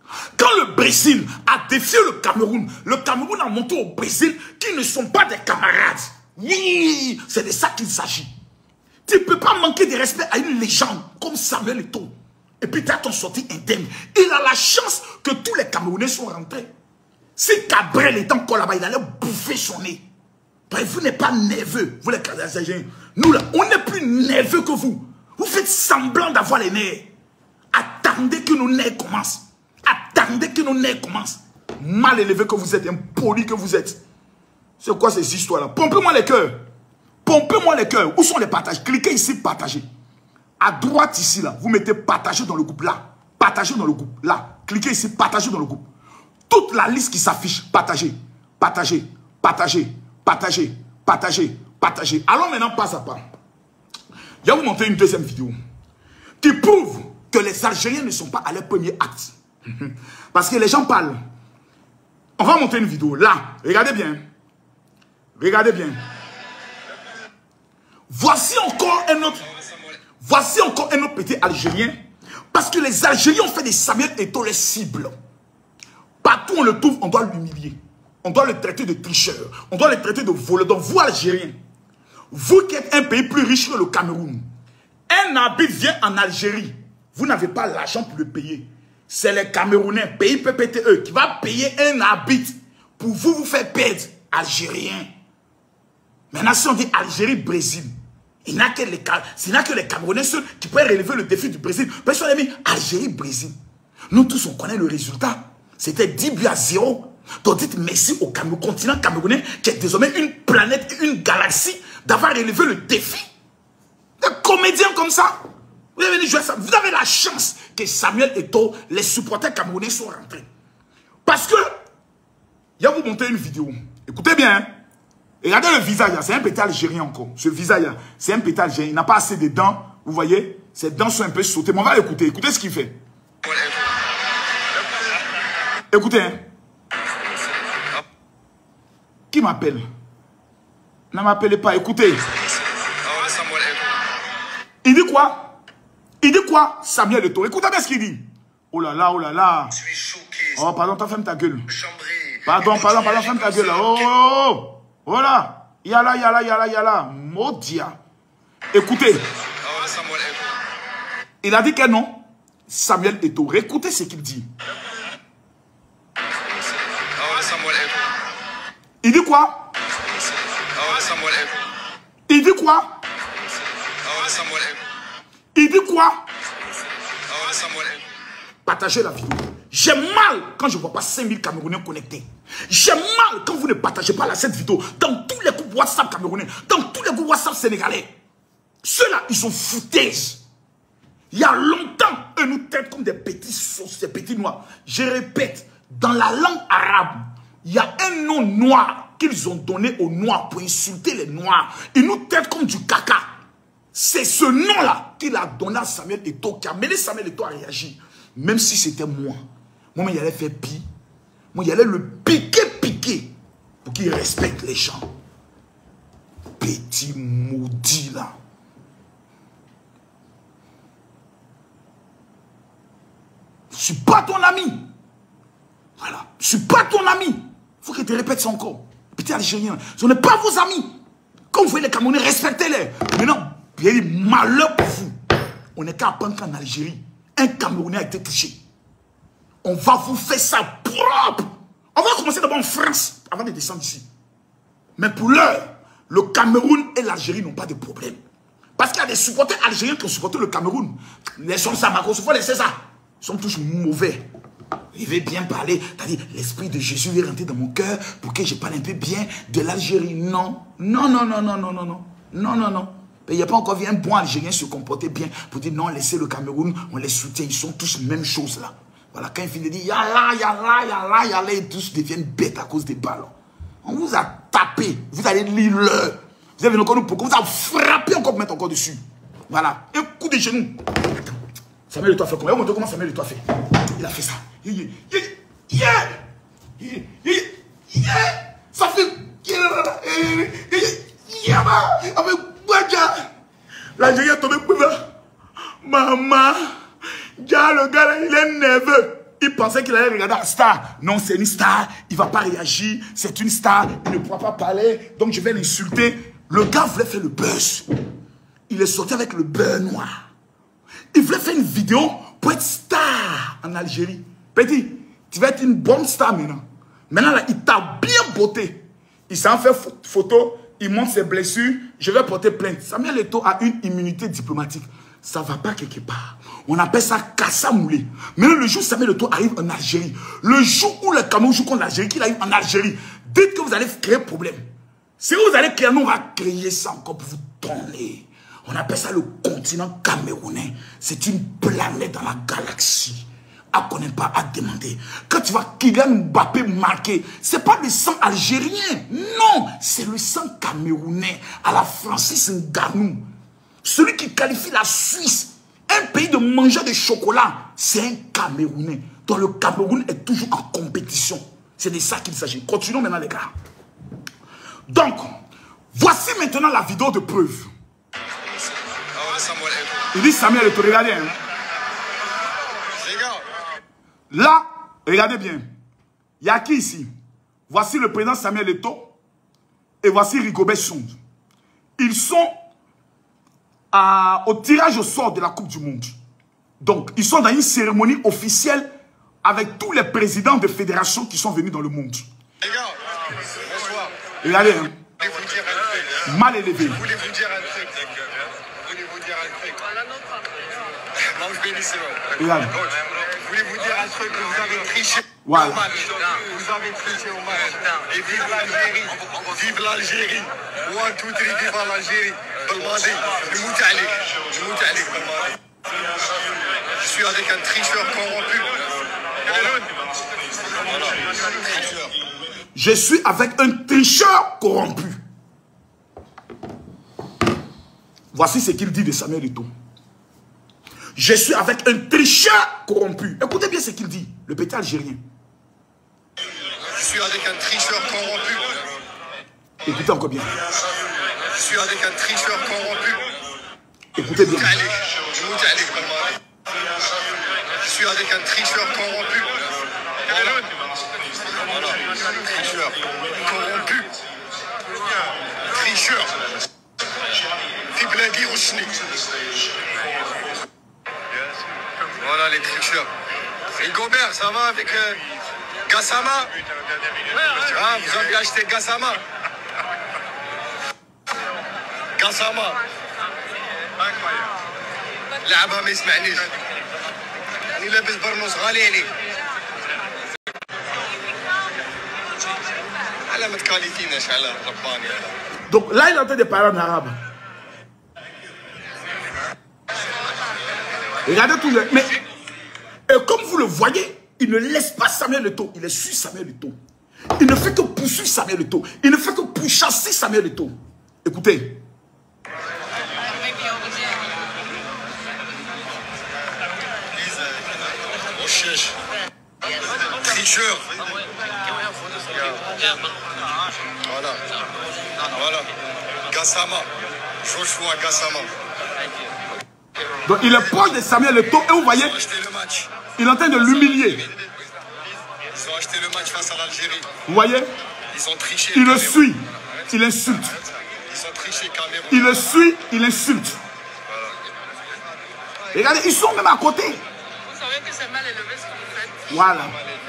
Quand le Brésil a défié le Cameroun a montré au Brésil qu'ils ne sont pas des camarades. Oui, c'est de ça qu'il s'agit. Tu ne peux pas manquer de respect à une légende comme Samuel Eto'o. Et puis tu as ton sorti indemne. Il a la chance que tous les Camerounais sont rentrés. Si Cabrel était encore là-bas, il allait bouffer son nez. Vous n'êtes pas nerveux, vous les Algériens. Nous là, on est plus nerveux que vous. Vous faites semblant d'avoir les nerfs. Attendez que nos nerfs commencent. Attendez que nos nerfs commencent. Mal élevé que vous êtes, impoli que vous êtes. C'est quoi ces histoires-là? Pompez-moi les cœurs. Pompez-moi les cœurs. Où sont les partages? Cliquez ici, partagez. À droite ici, là, vous mettez partager dans le groupe, là. Partagez dans le groupe, là. Cliquez ici, partagez dans le groupe. Toute la liste qui s'affiche, partagez, partagez, partagez, partagez, partagez, partagez. Allons maintenant pas à pas. Je vais vous montrer une deuxième vidéo qui prouve que les Algériens ne sont pas à leur premier acte. Parce que les gens parlent. On va monter une vidéo là. Regardez bien. Regardez bien. Voici encore un autre petit Algérien. Parce que les Algériens ont fait des Samuel Eto'o les cibles. Partout où on le trouve, on doit l'humilier. On doit le traiter de tricheur. On doit le traiter de voleur. Donc vous, Algériens, vous qui êtes un pays plus riche que le Cameroun, un habit vient en Algérie. Vous n'avez pas l'argent pour le payer. C'est les Camerounais, pays PPTE, qui va payer un habit pour vous faire perdre, Algériens. Maintenant, si on dit Algérie-Brésil, il n'y a que les Camerounais seuls qui peuvent relever le défi du Brésil. Parce qu'on a mis Algérie-Brésil. Nous tous, on connaît le résultat. C'était 10-0. Donc dites merci au continent camerounais qui est désormais une planète, une galaxie, d'avoir relevé le défi. Des comédiens comme ça. Vous avez venu jouer ça. Vous avez la chance que Samuel Eto'o, les supporters camerounais sont rentrés. Parce que, je vais vous montrer une vidéo. Écoutez bien. Hein? Regardez le visage. C'est un petit Algérien encore. Ce visage, c'est un petit Algérien. Il n'a pas assez de dents. Vous voyez? Ses dents sont un peu sautées. Mais on va l'écouter. Écoutez ce qu'il fait. Écoutez. Hein? Qui m'appelle? Ne m'appelez pas. Écoutez. Il dit quoi? Il dit quoi, Samuel Eto'o? Écoutez bien ce qu'il dit. Oh là là, oh là là. Je suis choqué. Oh, pardon, t'as fermé ta gueule. Chambré. Pardon, ferme ta gueule là. Oh, oh, oh. Voilà. Yala. Modia. Écoutez. Il a dit quel nom? Samuel Eto'o. Écoutez ce qu'il dit. Il dit quoi? Il dit quoi? Il dit quoi? Partagez la vidéo. J'ai mal quand je ne vois pas 5000 Camerounais connectés. J'ai mal quand vous ne partagez pas cette vidéo dans tous les groupes WhatsApp camerounais, dans tous les groupes WhatsApp sénégalais. Ceux-là, ils sont foutaises. Il y a longtemps, eux nous traitent comme des petits sauces, des petits noirs. Je répète, dans la langue arabe, il y a un nom noir qu'ils ont donné aux noirs pour insulter les noirs. Ils nous traitent comme du caca. C'est ce nom-là qu'il a donné à Samuel Eto'o, qui a mené Samuel Eto'o à réagir. Même si c'était moi. Moi, il allait faire pire. Moi, il allait le piquer pour qu'il respecte les gens. Petit maudit, là. Je ne suis pas ton ami. Voilà. Je ne suis pas ton ami. Il faut que tu répètes ça encore. Petit Algérien, ce n'est pas vos amis. Quand vous voyez les Camerounais, respectez-les. Maintenant, il y a eu malheur pour vous. On n'est qu'à apprendre qu'en Algérie, un Camerounais a été touché. On va vous faire ça propre. On va commencer d'abord en France avant de descendre ici. Mais pour l'heure, le Cameroun et l'Algérie n'ont pas de problème. Parce qu'il y a des supporters algériens qui ont supporté le Cameroun. Les sons Samako, il faut laisser ça. Ils sont tous mauvais. Il veut bien parler. C'est-à-dire, l'esprit de Jésus est rentré dans mon cœur pour que je parle un peu bien de l'Algérie. Non. Non. Il n'y a pas encore vu un bon Algérien se comporter bien pour dire non, laissez le Cameroun, on les soutient. Ils sont tous même chose là. Voilà, quand il finit de dire yalla, et tous deviennent bêtes à cause des ballons. On vous a tapé. Vous allez lire l'heure. Vous avez encore nous pour vous a frappé encore pour mettre encore dessus. Voilà, un coup de genou. Attends, Samuel Eto'o a fait comment? On va montrer comment Samuel Eto'o a fait. Il a fait ça. Ça fait. Avec Boadja. L'Algérien est tombé pour là. Maman. Déjà, le gars là, il est nerveux. il pensait qu'il allait regarder la star. Non, c'est une star. Il ne va pas réagir. C'est une star. Il ne pourra pas parler. Donc, je vais l'insulter. Le gars voulait faire le buzz. Il est sorti avec le beurre noir. Il voulait faire une vidéo pour être star en Algérie. Petit, tu vas être une bonne star maintenant. Maintenant, là, il t'a bien botté. Il s'en fait photo. Il montre ses blessures. Je vais porter plainte. Samuel Eto'o a une immunité diplomatique. Ça ne va pas quelque part. On appelle ça Kassa Moulé. Maintenant, le jour où Samuel Eto'o arrive en Algérie, le jour où le Cameroun joue contre l'Algérie, qu'il arrive en Algérie, dites que vous allez créer un problème. Si vous allez créer, nous, on va créer ça encore pour vous donner. On appelle ça le continent camerounais. C'est une planète dans la galaxie. À connaître pas, à demander. Quand tu vois Kylian Mbappé marquer, c'est pas le sang algérien. Non, c'est le sang camerounais. À la Francis Ngannou. Celui qui qualifie la Suisse, un pays de mangeurs de chocolat, c'est un Camerounais. Donc le Cameroun est toujours en compétition. C'est de ça qu'il s'agit. Continuons maintenant les gars. Donc, voici maintenant la vidéo de preuve. Il dit Samuel Eto'o, regardez. Hein. Là, regardez bien. Il y a qui ici? Voici le président Samuel Eto'o et voici Rigobert Song. Ils sont au tirage au sort de la Coupe du Monde. Donc, ils sont dans une cérémonie officielle avec tous les présidents de fédérations qui sont venus dans le monde. Les gars, bonsoir. Regardez, hein. Mal élevé. Je voulais vous dire un truc. Non, je bénisse. Regarde. Je voulais vous dire un truc, que vous avez triché Voilà. au match. Vous avez triché au match. Et vive l'Algérie. Vive l'Algérie. 1, 2, 3, vive l'Algérie. Belmadi. Je suis avec un tricheur corrompu. Voilà. Tricheur. Je suis avec un tricheur corrompu. Voici ce qu'il dit de Samuel Eto'o. Je suis avec un tricheur corrompu. Écoutez bien ce qu'il dit, le petit algérien. Je suis avec un tricheur corrompu. Écoutez encore bien. Je suis avec un tricheur corrompu. Écoutez bien. Je suis avec un tricheur corrompu. Voilà. Tricheur. Corrompu. Tricheur. Fibladi Rouchni. Voilà les tricheurs. Rigobert, ça va avec Gassama? Ah, vous avez acheté Gassama? Gassama. لعبها ما يسمعنيش. أنا لابس برنوس غالي عليه. على ما تكاليفيناش على رباني. Donc là, il est en train de parler en arabe. Regardez tout le... Mais comme vous le voyez, il ne laisse pas Samuel Eto'o. Il est sur Samuel Eto'o. Il ne fait que poursuivre Samuel Eto'o. Il ne fait que pourchasser Samuel Eto'o. Écoutez. Tricheur. Voilà. Voilà. Gassama. Joshua Gassama. Donc il est proche de Samuel Eto'o et vous voyez, il est en train de l'humilier. Ils ont acheté le match face à l'Algérie. Vous voyez, ils ont triché. Il le suit, il insulte. Ils ont triché Cameroun. Il le suit, il insulte. Regardez, ils sont même à côté. Vous savez que c'est mal élevé ce que vous faites. Voilà.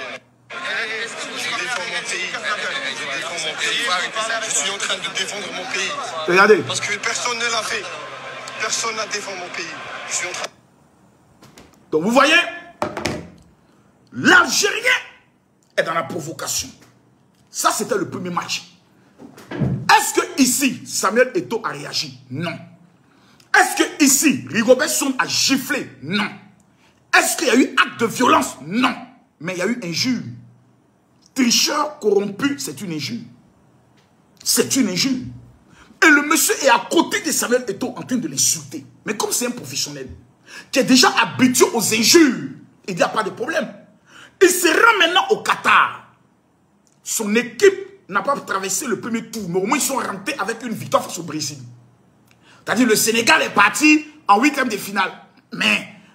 Je défends mon pays. Je défends mon pays. Je suis en train de défendre mon pays. Regardez. Parce que personne ne l'a fait. Personne n'a défendu mon pays. Je suis en train. Donc vous voyez, l'Algérien est dans la provocation. Ça, c'était le premier match. Est-ce que ici, Samuel Eto'o a réagi? Non. Est-ce que ici, Rigobert Song a giflé? Non. Est-ce qu'il y a eu acte de violence? Non. Mais il y a eu injure. Tricheur corrompu, c'est une injure. C'est une injure. Et le monsieur est à côté de Samuel Eto'o en train de l'insulter. Mais comme c'est un professionnel, qui est déjà habitué aux injures, il n'y a pas de problème. Il se rend maintenant au Qatar. Son équipe n'a pas traversé le premier tour, mais au moins ils sont rentrés avec une victoire face au Brésil. C'est-à-dire le Sénégal est parti en 8e de finale. Mais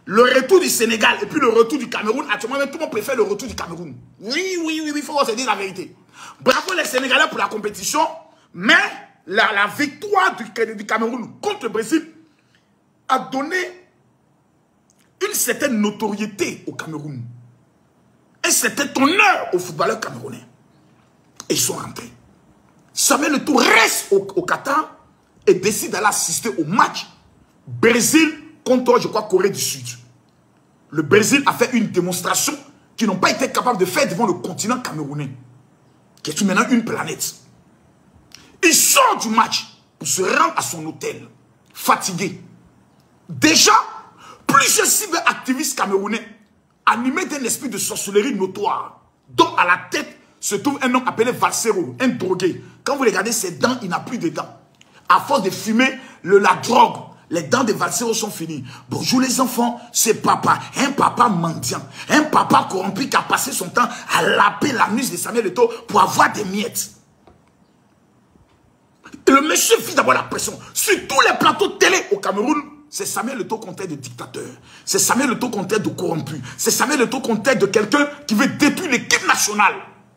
le retour du Sénégal et puis le retour du Cameroun, actuellement, tout le monde préfère le retour du Cameroun. Oui, il faut se dire la vérité. Bravo les Sénégalais pour la compétition, mais la victoire du Cameroun contre le Brésil a donné une certaine notoriété au Cameroun. Un certain honneur aux footballeurs camerounais. Et ils sont rentrés. Samuel Eto'o reste au Qatar et décide d'aller assister au match Brésil contre, je crois, Corée du Sud. Le Brésil a fait une démonstration qu'ils n'ont pas été capables de faire devant le continent camerounais, qui est maintenant une planète. Il sort du match pour se rendre à son hôtel, fatigué. Déjà, plusieurs cyberactivistes camerounais, animés d'un esprit de sorcellerie notoire, dont à la tête se trouve un homme appelé Valsero, un drogué. Quand vous regardez ses dents, il n'a plus de dents. À force de fumer la drogue, les dents de Valsero sont finies. Bonjour les enfants, c'est papa. Un papa mendiant. Un papa corrompu qui a passé son temps à laper l'anus de Samuel Eto'o pour avoir des miettes. Et le monsieur vit d'abord la pression. Sur tous les plateaux de télé au Cameroun, c'est Samuel Eto'o qu'on traite de dictateur. C'est Samuel Eto'o qu'on traite de corrompu. C'est Samuel Eto'o qu'on traite de quelqu'un qui veut détruire l'équipe nationale.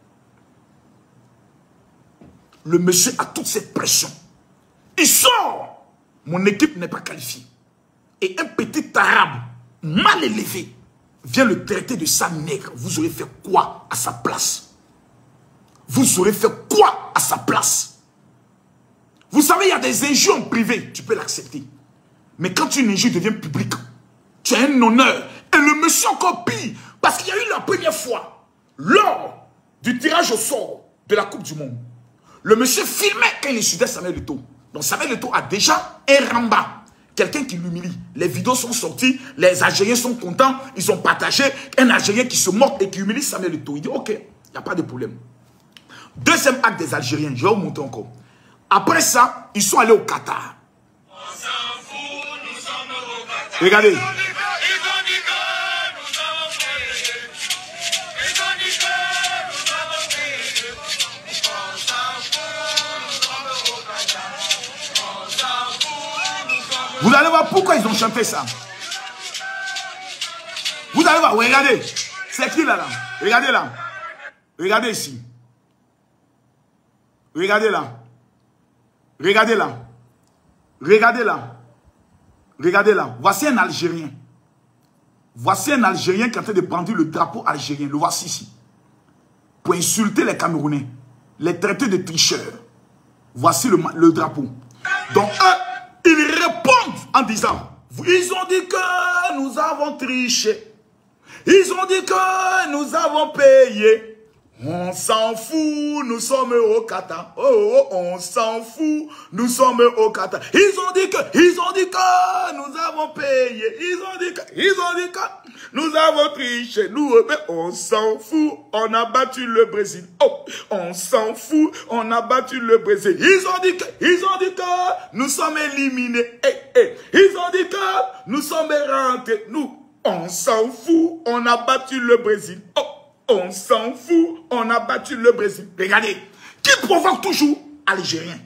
Le monsieur a toute cette pression. Il sort. Mon équipe n'est pas qualifiée. Et un petit arabe mal élevé vient le traiter de sale nègre. Vous aurez fait quoi à sa place? Vous aurez fait quoi à sa place? Vous savez, il y a des injures en privé, tu peux l'accepter. Mais quand une injure devient publique, tu as un honneur. Et le monsieur encore pire, parce qu'il y a eu la première fois, lors du tirage au sort de la Coupe du Monde, le monsieur filmait quand il insultait Samuel Eto'o. Donc Samuel Eto'o a déjà un ramba, quelqu'un qui l'humilie. Les vidéos sont sorties, les Algériens sont contents, ils ont partagé. Un Algérien qui se moque et qui humilie Samuel Eto'o. Il dit ok, il n'y a pas de problème. Deuxième acte des Algériens, je vais vous montrer encore. Après ça, ils sont allés au Qatar. On s'en fout, nous sommes au Qatar. Regardez. Ils ont dit que nous avons payé. Ils ont dit que nous avons payé. On s'en fout, nous sommes au Qatar. On s'en fout, nous sommes. Vous allez voir pourquoi ils ont chanté ça. Vous allez voir, regardez. C'est qui là? Regardez là. Regardez ici. Regardez là. Regardez là. Regardez là. Regardez là. Voici un Algérien. Voici un Algérien qui est en train de brandir le drapeau algérien. Le voici ici. Pour insulter les Camerounais. Les traiter de tricheurs. Voici le drapeau. Donc eux, ils répondent en disant, ils ont dit que nous avons triché. Ils ont dit que nous avons payé. On s'en fout, nous sommes au Qatar. Oh, on s'en fout, nous sommes au Qatar. Ils ont dit que nous avons payé. Ils ont dit que nous avons triché. Nous, mais on s'en fout, on a battu le Brésil. Oh, on s'en fout, on a battu le Brésil. Ils ont dit que nous sommes éliminés. Ils ont dit que nous sommes rentrés. Nous, on s'en fout, on a battu le Brésil. Oh. On s'en fout, on a battu le Brésil. Regardez, qui provoque toujours Algérien?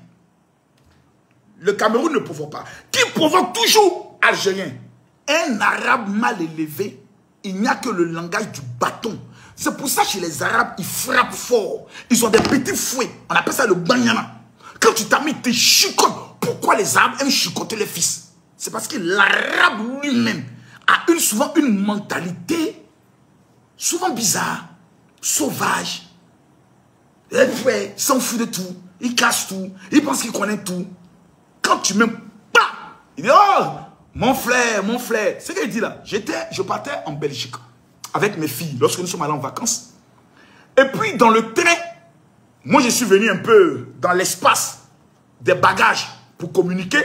Le Cameroun ne provoque pas. Qui provoque toujours Algérien? Un arabe mal élevé, il n'y a que le langage du bâton. C'est pour ça que chez les arabes, ils frappent fort. Ils ont des petits fouets. On appelle ça le banyana. Quand tu t'amuses, tu chicotes. Pourquoi les arabes aiment chicoter les fils? C'est parce que l'arabe lui-même a souvent une mentalité souvent bizarre. Sauvage, il s'en fout de tout, il cache tout, il pense qu'il connaît tout. Quand tu m'aimes pas, il dit oh, mon frère, c'est ce qu'il dit là. Je partais en Belgique avec mes filles lorsque nous sommes allés en vacances. Et puis dans le train, moi je suis venu un peu dans l'espace des bagages pour communiquer.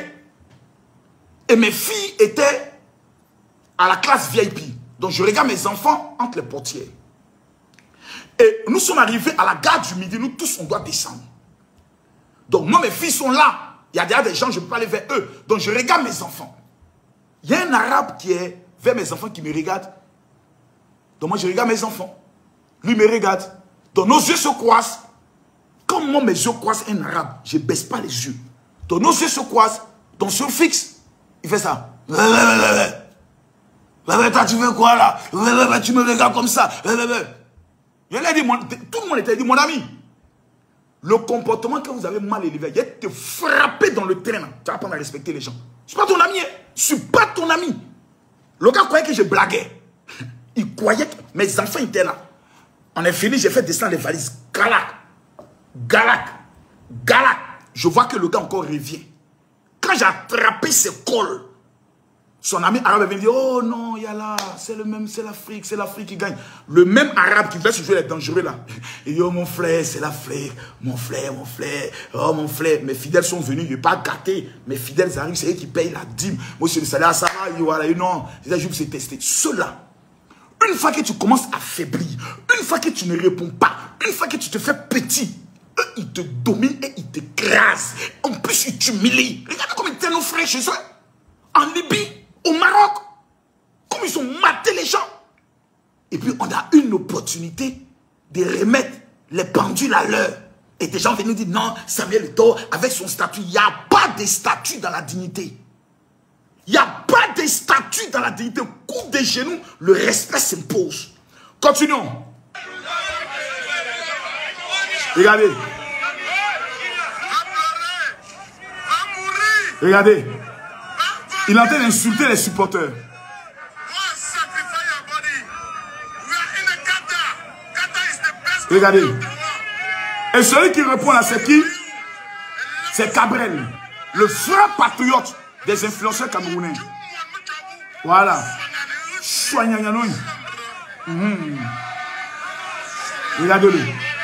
Et mes filles étaient à la classe VIP. Donc je regarde mes enfants entre les portières. Et nous sommes arrivés à la gare du Midi, nous tous on doit descendre. Donc moi mes filles sont là. Il y a déjà des gens, je ne peux pas aller vers eux. Donc je regarde mes enfants. Il y a un arabe qui est vers mes enfants qui me regarde. Donc moi je regarde mes enfants. Lui me regarde. Donc nos yeux se croisent. Quand moi mes yeux croisent un arabe, je ne baisse pas les yeux. Donc nos yeux se croisent. Donc sur fixe, il fait ça. Toi, tu veux quoi là? Tu me regardes comme ça. Je lui ai dit, tout le monde était dit, mon ami, le comportement que vous avez mal élevé, il te frapper dans le terrain. Tu vas apprendre à respecter les gens. Je ne suis pas ton ami. Je ne suis pas ton ami. Le gars croyait que je blaguais. Il croyait que mes enfants étaient là. On est fini, j'ai fait descendre les valises. Galac. Je vois que le gars encore revient. Quand j'ai attrapé ses cols, son ami arabe est venu dire, oh non, Yala, c'est le même, c'est l'Afrique qui gagne. Le même arabe qui veut se jouer les dangereux là. Il dit, oh mon frère, c'est l'Afrique, mon frère, oh mon frère. Mes fidèles sont venus, je n'ai pas gâté. Mes fidèles arrivent, c'est eux qui payent la dîme. Moi, je dis, ça va, voilà, non, c'est testé. Ceux-là, une fois que tu commences à faiblir, une fois que tu ne réponds pas, une fois que tu te fais petit, eux, ils te dominent et ils t'écrasent. En plus, ils t'humilient. Regardez comme ils étaient nos frères chez eux. En Libye, au Maroc, comme ils ont maté les gens. Et puis, on a une opportunité de remettre les pendules à l'heure. Et des gens viennent nous dire, non, Samuel Eto'o, avec son statut, il n'y a pas de statut dans la dignité. Il n'y a pas de statut dans la dignité. Coup des genoux, le respect s'impose. Continuons. Regardez. Regardez. Il est en train d'insulter les supporters. Regardez. Et celui qui répond à c'est qui? C'est Cabrel, le frère patriote des influenceurs camerounais. Voilà. Regardez-le.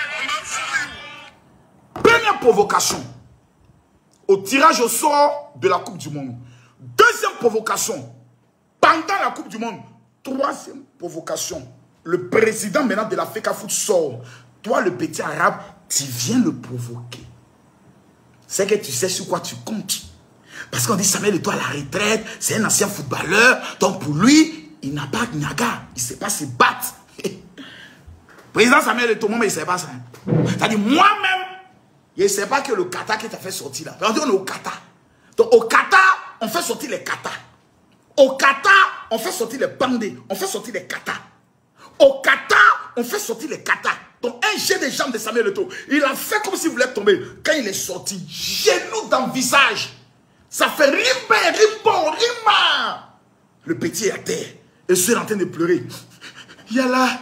Première provocation au tirage au sort de la Coupe du Monde. Deuxième provocation pendant la Coupe du Monde. Troisième provocation. Le président maintenant de la FECAFOOT sort. Toi, le petit arabe, tu viens le provoquer. C'est que tu sais sur quoi tu comptes. Parce qu'on dit Samuel Eto'o à la retraite, c'est un ancien footballeur. Donc pour lui, il n'a pas de naga. Il ne sait pas se battre. Président Samuel Eto'o, moi, il ne sait pas ça. C'est-à-dire, moi-même, je ne sais pas que le kata qui t'a fait sortir là. On dit on est au kata. Donc au kata, on fait sortir les katas. Au kata, on fait sortir les bandés. On fait sortir les katas. Au kata, on fait sortir les katas. Donc un jet de jambes de Samuel Eto'o, il a fait comme s'il voulait tomber. Quand il est sorti, genou dans le visage. Ça fait rima. Le petit est à terre. Et je suis en train de pleurer. Yala.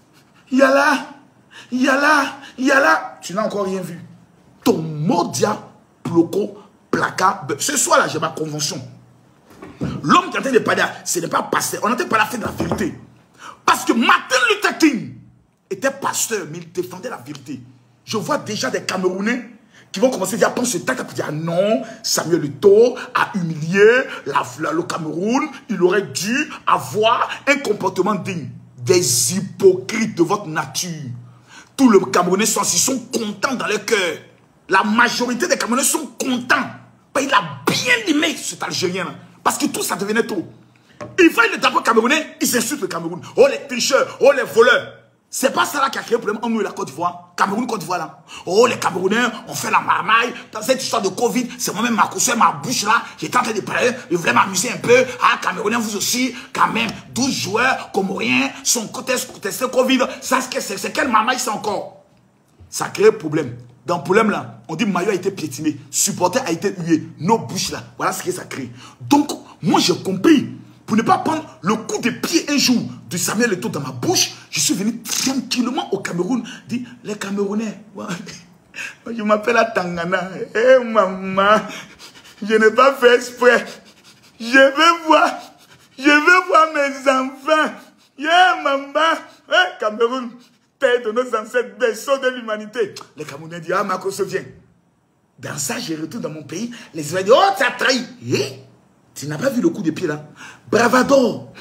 Tu n'as encore rien vu. Ton modia, ploco, placa. Ce soir-là, j'ai ma convention. L'homme qui est en train de parler, ce n'est pas pasteur. On est en train de parler de la vérité. Parce que Martin Luther King était pasteur, mais il défendait la vérité. Je vois déjà des Camerounais qui vont commencer à dire, prendre ce tact et dire, non, Samuel Eto'o a humilié le Cameroun, il aurait dû avoir un comportement digne. Des hypocrites de votre nature. Tous les Camerounais sont contents dans leur cœur. La majorité des Camerounais sont contents. Il a bien aimé cet Algérien-là. Parce que tout ça devenait trop. Il va le drapeau camerounais, il s'insulte le Cameroun. Oh les tricheurs, oh les voleurs. C'est pas ça là qui a créé le problème en nous et la Côte d'Ivoire. Cameroun, Côte d'Ivoire là. Oh les Camerounais, on fait la marmaille. Dans cette histoire de Covid, c'est moi-même ma couche, ma bouche là. J'étais en train de parler, je voulais m'amuser un peu. Ah Camerounais, vous aussi, quand même. 12 joueurs comoriens sont testés Covid. Ça c'est quelle marmaille c'est encore? Ça a créé le problème. Dans le problème là, on dit maillot a été piétiné, supporter a été hué, nos bouches là. Voilà ce que ça crée. Donc, moi j'ai compris. Pour ne pas prendre le coup de pied un jour de Samuel Eto'o dans ma bouche, je suis venu tranquillement au Cameroun. Dit, les Camerounais, je m'appelle à Tangana. Eh maman, je n'ai pas fait exprès. Je veux voir mes enfants. Maman, Cameroun, terre de nos ancêtres, berceau de l'humanité. Les Camerounais disent, ah, Marco se vient. Dans ça, je retourne dans mon pays. Les Israéliens disent, oh, tu as trahi. Tu n'as pas vu le coup de pied là? Bravado.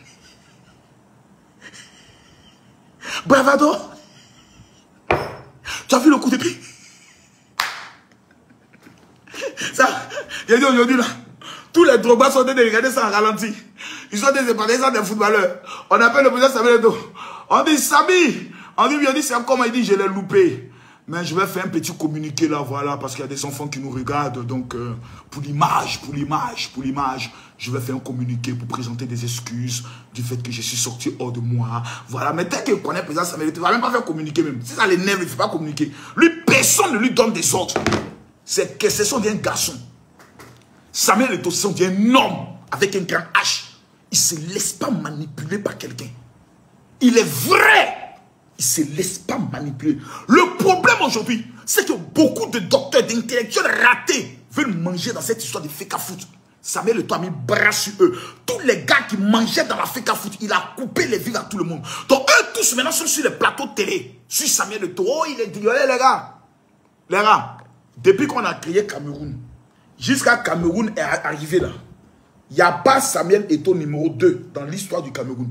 Bravado. Tu as vu le coup de pied? Ça, j'ai dit aujourd'hui là, tous les drogues sont en train de regarder ça en ralenti. Ils sont des épargnés, des footballeurs. On appelle le président Samuel Eto'o. On dit Samy. On dit c'est comment il dit je l'ai loupé. Mais je vais faire un petit communiqué là, voilà, parce qu'il y a des enfants qui nous regardent. Donc, pour l'image, je vais faire un communiqué pour présenter des excuses du fait que je suis sorti hors de moi. Voilà, mais dès qu'il connaît le président Samuel Eto'o, il ne va même pas faire communiquer même. Si ça l'énerve, il ne fait pas communiquer. Lui, personne ne lui donne des ordres. C'est que ce sont des garçons. Samuel Eto'o, ce sont des hommes avec un grand H. Il ne se laisse pas manipuler par quelqu'un. Il est vrai. Il ne se laisse pas manipuler. Le problème aujourd'hui, c'est que beaucoup de docteurs, d'intellectuels ratés veulent manger dans cette histoire de Feka Foot. Samuel Eto'o a mis bras sur eux. Tous les gars qui mangeaient dans la Feka Foot, il a coupé les vies à tout le monde. Donc eux tous maintenant sont sur les plateaux de télé. Sur Samuel Eto'o, oh, il est dit, les gars. Les gars, depuis qu'on a créé Cameroun, jusqu'à Cameroun est arrivé là, il n'y a pas Samuel Eto'o numéro 2 dans l'histoire du Cameroun.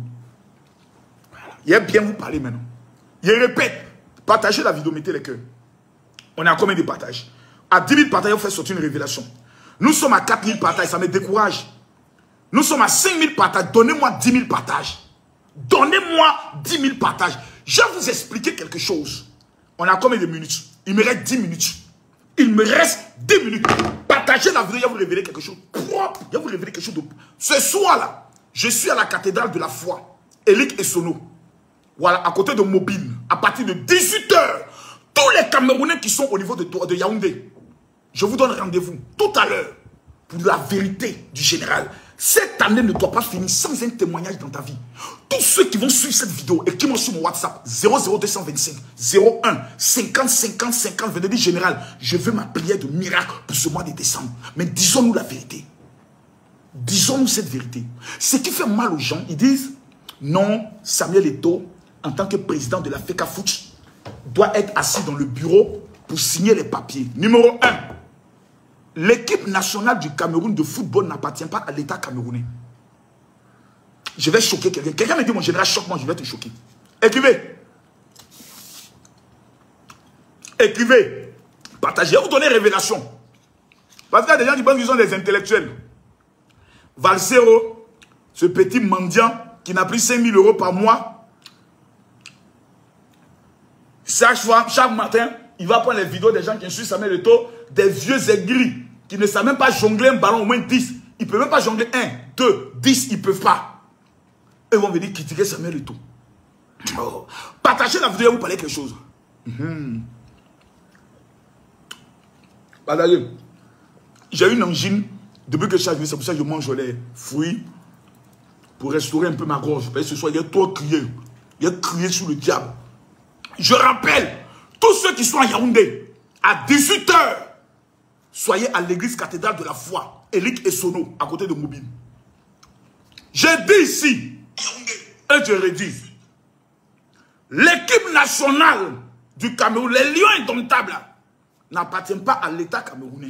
Voilà. Il est bien vous parler maintenant. Je répète, partagez la vidéo, mettez les cœurs. On est à combien de partages? À 10 000 partages, on fait sortir une révélation. Nous sommes à 4 000 partages, ça me décourage. Nous sommes à 5 000 partages, donnez-moi 10 000 partages. Donnez-moi 10 000 partages. Je vais vous expliquer quelque chose. On est à combien de minutes? Il me reste 10 minutes. Il me reste 10 minutes. Partagez la vidéo, je vais vous révéler quelque chose propre. Je vais vous révéler quelque chose de... Ce soir-là, je suis à la cathédrale de la foi, Elik Essono. Voilà, à côté de Mobile, à partir de 18 h, tous les Camerounais qui sont au niveau de Yaoundé, je vous donne rendez-vous tout à l'heure pour la vérité du général. Cette année ne doit pas finir sans un témoignage dans ta vie. Tous ceux qui vont suivre cette vidéo, écrivez-moi sur mon WhatsApp 00225 01 50 50 50, venez dire général, je veux ma prière de miracle pour ce mois de décembre. Mais disons-nous la vérité. Disons-nous cette vérité. Ce qui fait mal aux gens, ils disent non, Samuel Eto'o, en tant que président de la Feka Foot, doit être assis dans le bureau pour signer les papiers. Numéro 1, l'équipe nationale du Cameroun de football n'appartient pas à l'État camerounais. Je vais choquer quelqu'un. Quelqu'un me dit, mon général, choque-moi, je vais te choquer. Écrivez. Écrivez. Partagez. Je vais vous donner révélation. Parce qu'il y a des gens qui pensent qu'ils sont des intellectuels. Valsero, ce petit mendiant qui n'a pris 5 000 € par mois, chaque matin, il va prendre les vidéos des gens qui suivent Samuel Eto'o, des vieux aigris qui ne savent même pas jongler un ballon, au moins 10. Ils ne peuvent même pas jongler 1, 2, 10, ils ne peuvent pas. Eux vont venir critiquer Samuel Eto'o. Oh. Partagez la vidéo, vous parlez quelque chose. Partagez. J'ai une angine depuis que je suis arrivé, c'est pour ça que je mange les fruits pour restaurer un peu ma gorge. Parce que ce soir, il y a trop crié. Il y a crié sur le diable. Je rappelle, tous ceux qui sont à Yaoundé, à 18 h, soyez à l'église cathédrale de la foi, Elik Essono, à côté de Mobile. J'ai dit ici, et je redis, l'équipe nationale du Cameroun, les lions indomptables, n'appartiennent pas à l'État camerounais.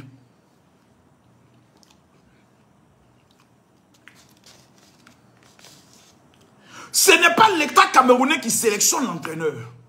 Ce n'est pas l'État camerounais qui sélectionne l'entraîneur.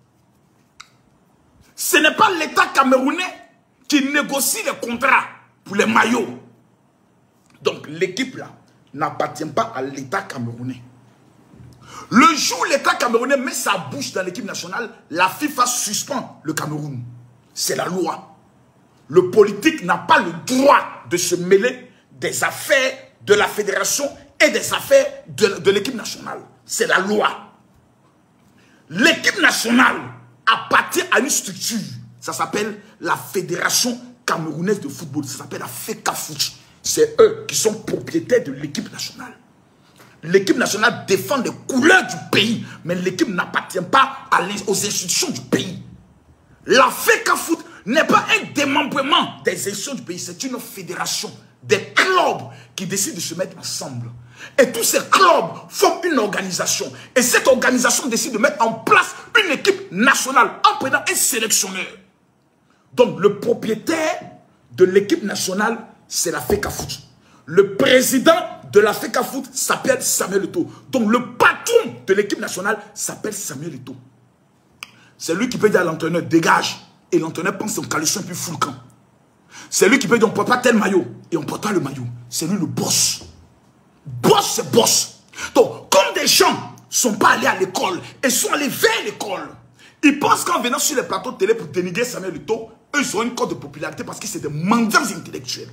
Ce n'est pas l'État camerounais qui négocie les contrats pour les maillots. Donc l'équipe là n'appartient pas à l'État camerounais. Le jour où l'État camerounais met sa bouche dans l'équipe nationale, la FIFA suspend le Cameroun. C'est la loi. Le politique n'a pas le droit de se mêler des affaires de la fédération et des affaires de l'équipe nationale. C'est la loi. L'équipe nationale appartient à une structure. Ça s'appelle la Fédération Camerounaise de Football. Ça s'appelle la Feka Foot. C'est eux qui sont propriétaires de l'équipe nationale. L'équipe nationale défend les couleurs du pays, mais l'équipe n'appartient pas aux institutions du pays. La Feka Foot n'est pas un démembrement des institutions du pays, c'est une fédération, des clubs qui décident de se mettre ensemble. Et tous ces clubs forment une organisation. Et cette organisation décide de mettre en place une équipe nationale en prenant un sélectionneur. Donc le propriétaire de l'équipe nationale, c'est la Feka Foot. Le président de la Feka Foot s'appelle Samuel Eto'o. Donc le patron de l'équipe nationale s'appelle Samuel Eto'o. C'est lui qui peut dire à l'entraîneur, dégage. Et l'entraîneur pense son caleçon puis fout le camp. C'est lui qui peut dire, on ne porte pas tel maillot. Et on ne porte pas le maillot. C'est lui le boss. Boss, c'est boss. Donc, comme des gens ne sont pas allés à l'école et sont allés vers l'école, Ils pensent qu'en venant sur les plateaux de télé pour dénigrer Samuel Eto'o, eux, ils ont une cote de popularité parce que c'est des mendiants intellectuels.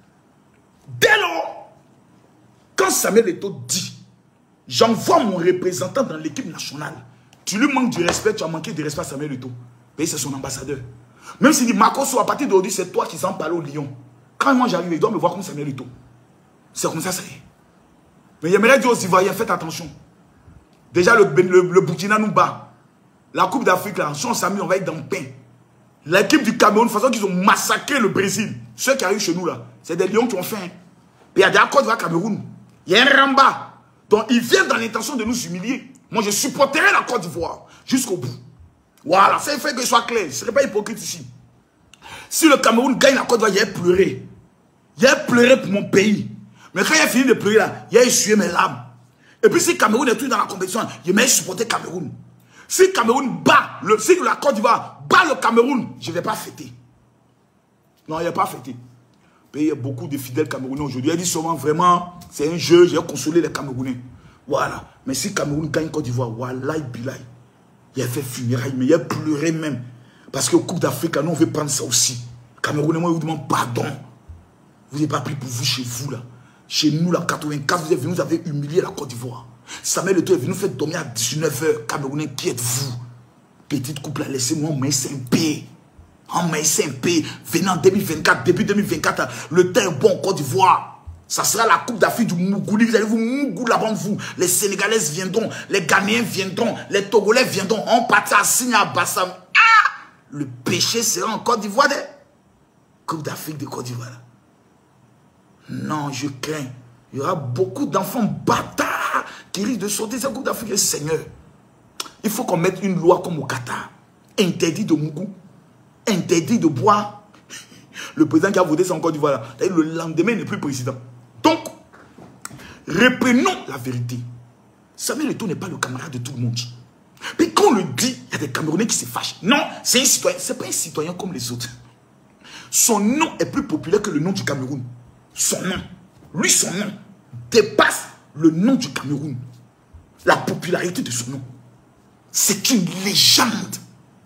Dès lors, quand Samuel Eto'o dit, j'envoie mon représentant dans l'équipe nationale, tu lui manques du respect, tu as manqué de respect à Samuel Eto'o. Mais c'est son ambassadeur. Même s'il dit, Makosso, à partir d'aujourd'hui, c'est toi qui s'en parle au Lyon. Quand moi j'arrive, il doit me voir comme Samuel Eto'o. C'est comme ça, ça y est. Mais j'aimerais dire aux Ivoiriens, faites attention. Déjà, le Burkina nous bat. La Coupe d'Afrique, là, si on s'amuse, on va être dans le pain. L'équipe du Cameroun, de toute façon, qu'ils ont massacré le Brésil. Ceux qui arrivent chez nous, là, c'est des lions qui ont faim. Et il y a des accords de Cameroun. Il y a un Ramba. Donc, ils viennent dans l'intention de nous humilier. Moi, je supporterai la Côte d'Ivoire jusqu'au bout. Voilà, ça fait que ce soit clair. Je ne serai pas hypocrite ici. Si le Cameroun gagne la Côte d'Ivoire, il y a pleuré. Il y a pleuré pour mon pays. Mais quand il a fini de pleurer là, il a essuyé mes larmes. Et puis si le Cameroun est tout dans la compétition, il m'a supporté Cameroun. Si le Cameroun bat, si la Côte d'Ivoire bat le Cameroun, je ne vais pas fêter. Non, il n'y a pas fêté. Il y a beaucoup de fidèles Camerounais aujourd'hui. Il dit souvent vraiment, c'est un jeu, j'ai consolé les Camerounais. Voilà. Mais si le Cameroun gagne Côte d'Ivoire, wallahi bilahi, il a fait funérailles, mais il a pleuré même. Parce qu'au Coupe d'Afrique, nous on veut prendre ça aussi. Camerounais, moi, je vous demande pardon. Vous n'avez pas pris pour vous chez vous là. Chez nous, là, 84, vous êtes venus, vous avez humilié la Côte d'Ivoire. Samuel Eto'o est venu faire dormir à 19h. Camerounais, qui êtes-vous? Petite couple, là, laissez-moi en main SMP. En main SMP. Venez en 2024, début 2024, le temps est bon en Côte d'Ivoire. Ça sera la Coupe d'Afrique du Mougouli. Vous allez vous Mougou là-bas, vous. Les Sénégalaises viendront, les Ghanéens viendront, les Togolais viendront. On partira à Signa, à Bassam. Ah! Le péché sera en Côte d'Ivoire. Coupe d'Afrique de Côte d'Ivoire. Non, je crains. Il y aura beaucoup d'enfants bâtards qui risquent de sauter cette Coupe d'Afrique. Seigneur, il faut qu'on mette une loi comme au Qatar. Interdit de Mougou. Interdit de boire. Le président qui a voté, c'est en Côte d'Ivoire. Le lendemain, il n'est plus président. Donc, reprenons la vérité. Samuel Eto'o n'est pas le camarade de tout le monde. Mais quand on le dit, il y a des Camerounais qui se fâchent. Non, c'est un citoyen. Ce n'est pas un citoyen comme les autres. Son nom est plus populaire que le nom du Cameroun. Son nom, lui son nom, dépasse le nom du Cameroun. La popularité de son nom. C'est une légende.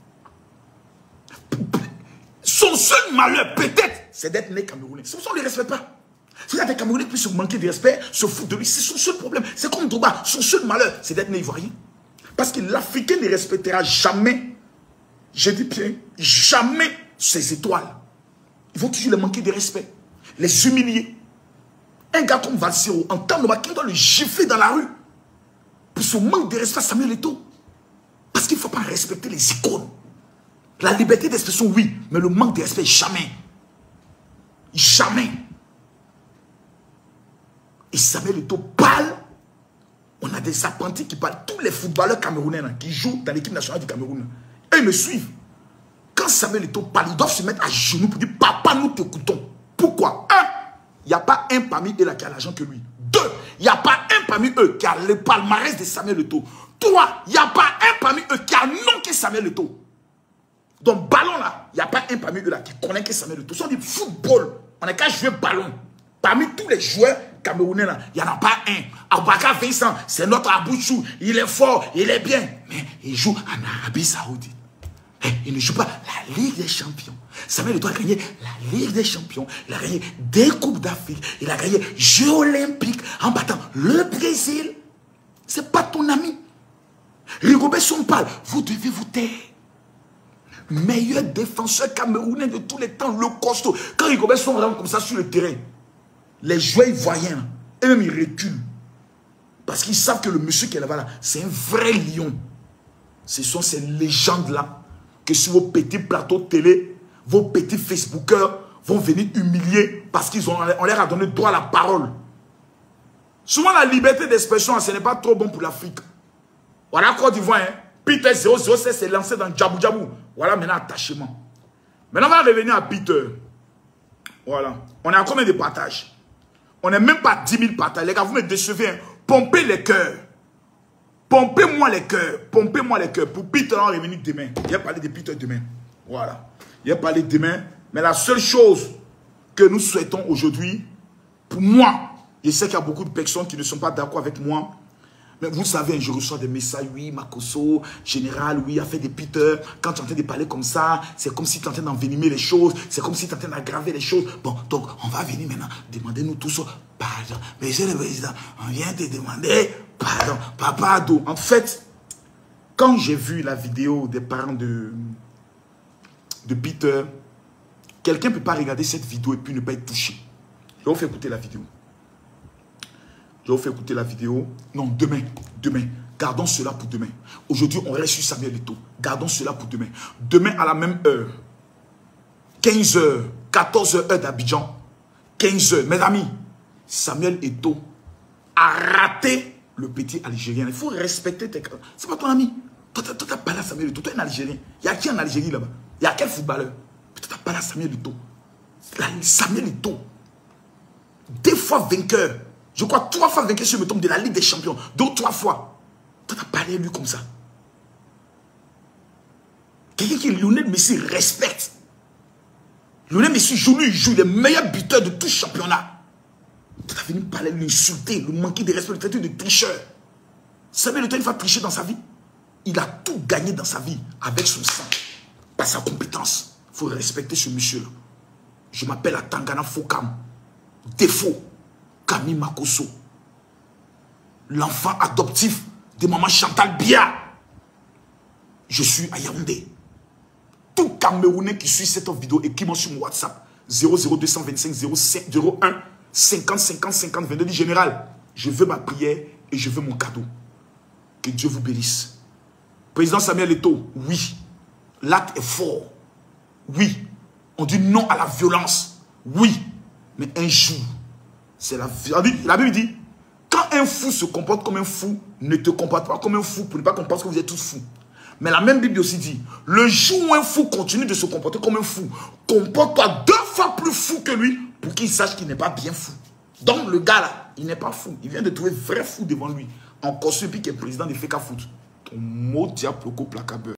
Son seul malheur, peut-être, c'est d'être né Camerounais. C'est pour ça qu'on ne les respecte pas. Il y a des Camerounais qui se manquer de respect, se foutent de lui. C'est son seul problème. C'est comme Drogba. Son seul malheur, c'est d'être né Ivoirien. Parce que l'Africain ne respectera jamais, je dis bien, jamais ses étoiles. Ils vont toujours les manquer de respect. Les humilier. Un gars comme Valsero, en temps de qui doit le gifler dans la rue pour son manque de respect à Samuel Eto'o. Parce qu'il ne faut pas respecter les icônes. La liberté d'expression, oui, mais le manque de respect, jamais. Jamais. Et Samuel Eto'o parle. On a des apprentis qui parlent. Tous les footballeurs camerounais là, qui jouent dans l'équipe nationale du Cameroun. Là, eux, ils me suivent. Quand Samuel Eto'o parle, ils doivent se mettre à genoux pour dire, papa, nous t'écoutons. Pourquoi? Un, il n'y a pas un parmi eux là qui a l'argent que lui. Deux, il n'y a pas un parmi eux qui a le palmarès de Samuel Eto'o. Trois, il n'y a pas un parmi eux qui a le nom que Samuel Eto'o. Donc, ballon là, il n'y a pas un parmi eux là qui connaît que Samuel Eto'o. Si on dit football, on n'a qu'à jouer ballon. Parmi tous les joueurs camerounais là, il n'y en a pas un. Aboubakar Vincent, c'est notre Abouchou. Il est fort, il est bien. Mais il joue en Arabie Saoudite. Il ne joue pas la Ligue des Champions. Samuel Eto'o a gagné la Ligue des Champions. Il a gagné des Coupes d'Afrique. Il a gagné Jeux Olympiques en battant le Brésil. Ce n'est pas ton ami. Rigobert Song parle. Vous devez vous taire. Meilleur défenseur camerounais de tous les temps, le costaud. Quand Rigobert Song rentre comme ça sur le terrain, les joueurs ivoiriens, eux-mêmes ils reculent. Parce qu'ils savent que le monsieur qui est là-bas, c'est un vrai lion. Ce sont ces légendes-là que sur vos petits plateaux de télé, vos petits Facebookers vont venir humilier parce qu'on leur a donné droit à la parole. Souvent, la liberté d'expression, ce n'est pas trop bon pour l'Afrique. Voilà Côte d'Ivoire, hein. Peter 007 s'est lancé dans Djabou Djabou. Voilà maintenant attachement. Maintenant, on va revenir à Peter. Voilà. On est à combien de partages? On n'est même pas 10 000 partages. Les gars, vous me décevez. Hein. Pompez les cœurs. Pompez-moi les cœurs. Pompez-moi les cœurs. Pour Peter, on va revenir demain. Il a parlé de Peter demain. Voilà. Il a parlé demain. Mais la seule chose que nous souhaitons aujourd'hui, pour moi, je sais qu'il y a beaucoup de personnes qui ne sont pas d'accord avec moi, Mais vous savez, je reçois des messages, oui, Makosso, général, oui, affaire des Peter. Quand tu es en train de parler comme ça, c'est comme si tu es en train d'envenimer les choses, c'est comme si tu es en train d'aggraver les choses. Bon, donc, on va venir maintenant demander nous tous, pardon. Monsieur le Président, on vient te demander pardon. Papa, en fait, quand j'ai vu la vidéo des parents de Peter, quelqu'un ne peut pas regarder cette vidéo et puis ne pas être touché. Je vais vous faire écouter la vidéo. Je vais vous faire écouter la vidéo. Non, demain. Gardons cela pour demain. Aujourd'hui, on reste sur Samuel Eto'o. Gardons cela pour demain. Demain, à la même heure, 15h, 14h, heure d'Abidjan, 15h. Mes amis, Samuel Eto'o a raté le petit Algérien. Il faut respecter tes... C'est pas ton ami. Toi, tu n'as pas là Samuel Eto'o. Toi, un Algérien. Il y a qui en Algérie là-bas? Il y a quel footballeur? Tu n'as pas là Samuel Eto'o. Samuel Eto'o. 2 fois vainqueur. Je crois 3 fois vainqueur sur le tombe de la Ligue des Champions. 2 ou 3 fois. Toi, tu as parlé à lui comme ça. Quelqu'un qui Lionel Messi respecte. Lionel Messi joue le meilleur buteur de tout championnat. Tu as venu parler, l'insulter, le manquer de respect, le traiter de tricheur. Samuel Eto'o, il va tricher dans sa vie. Il a tout gagné dans sa vie avec son sang, par sa compétence. Il faut respecter ce monsieur-là. Je m'appelle Atangana Fokam. Défaut, Camille Makosso. L'enfant adoptif de maman Chantal Bia. Je suis à Yaoundé. Tout Camerounais qui suit cette vidéo, écris-moi sur mon WhatsApp 00225 01 50 50 50 22. Dit général, je veux ma prière et je veux mon cadeau. Que Dieu vous bénisse. Président Samuel Eto'o, oui, l'acte est fort. Oui, on dit non à la violence. Oui, mais un jour, c'est la Bible dit, quand un fou se comporte comme un fou, ne te comporte pas comme un fou pour ne pas qu'on pense que vous êtes tous fous. Mais la même Bible aussi dit, le jour où un fou continue de se comporter comme un fou, comporte-toi 2 fois plus fou que lui pour qu'il sache qu'il n'est pas bien fou. Donc le gars là, il n'est pas fou. Il vient de trouver vrai fou devant lui. Encore celui qui est président de Feka Foot. Ton mot diable placabeur.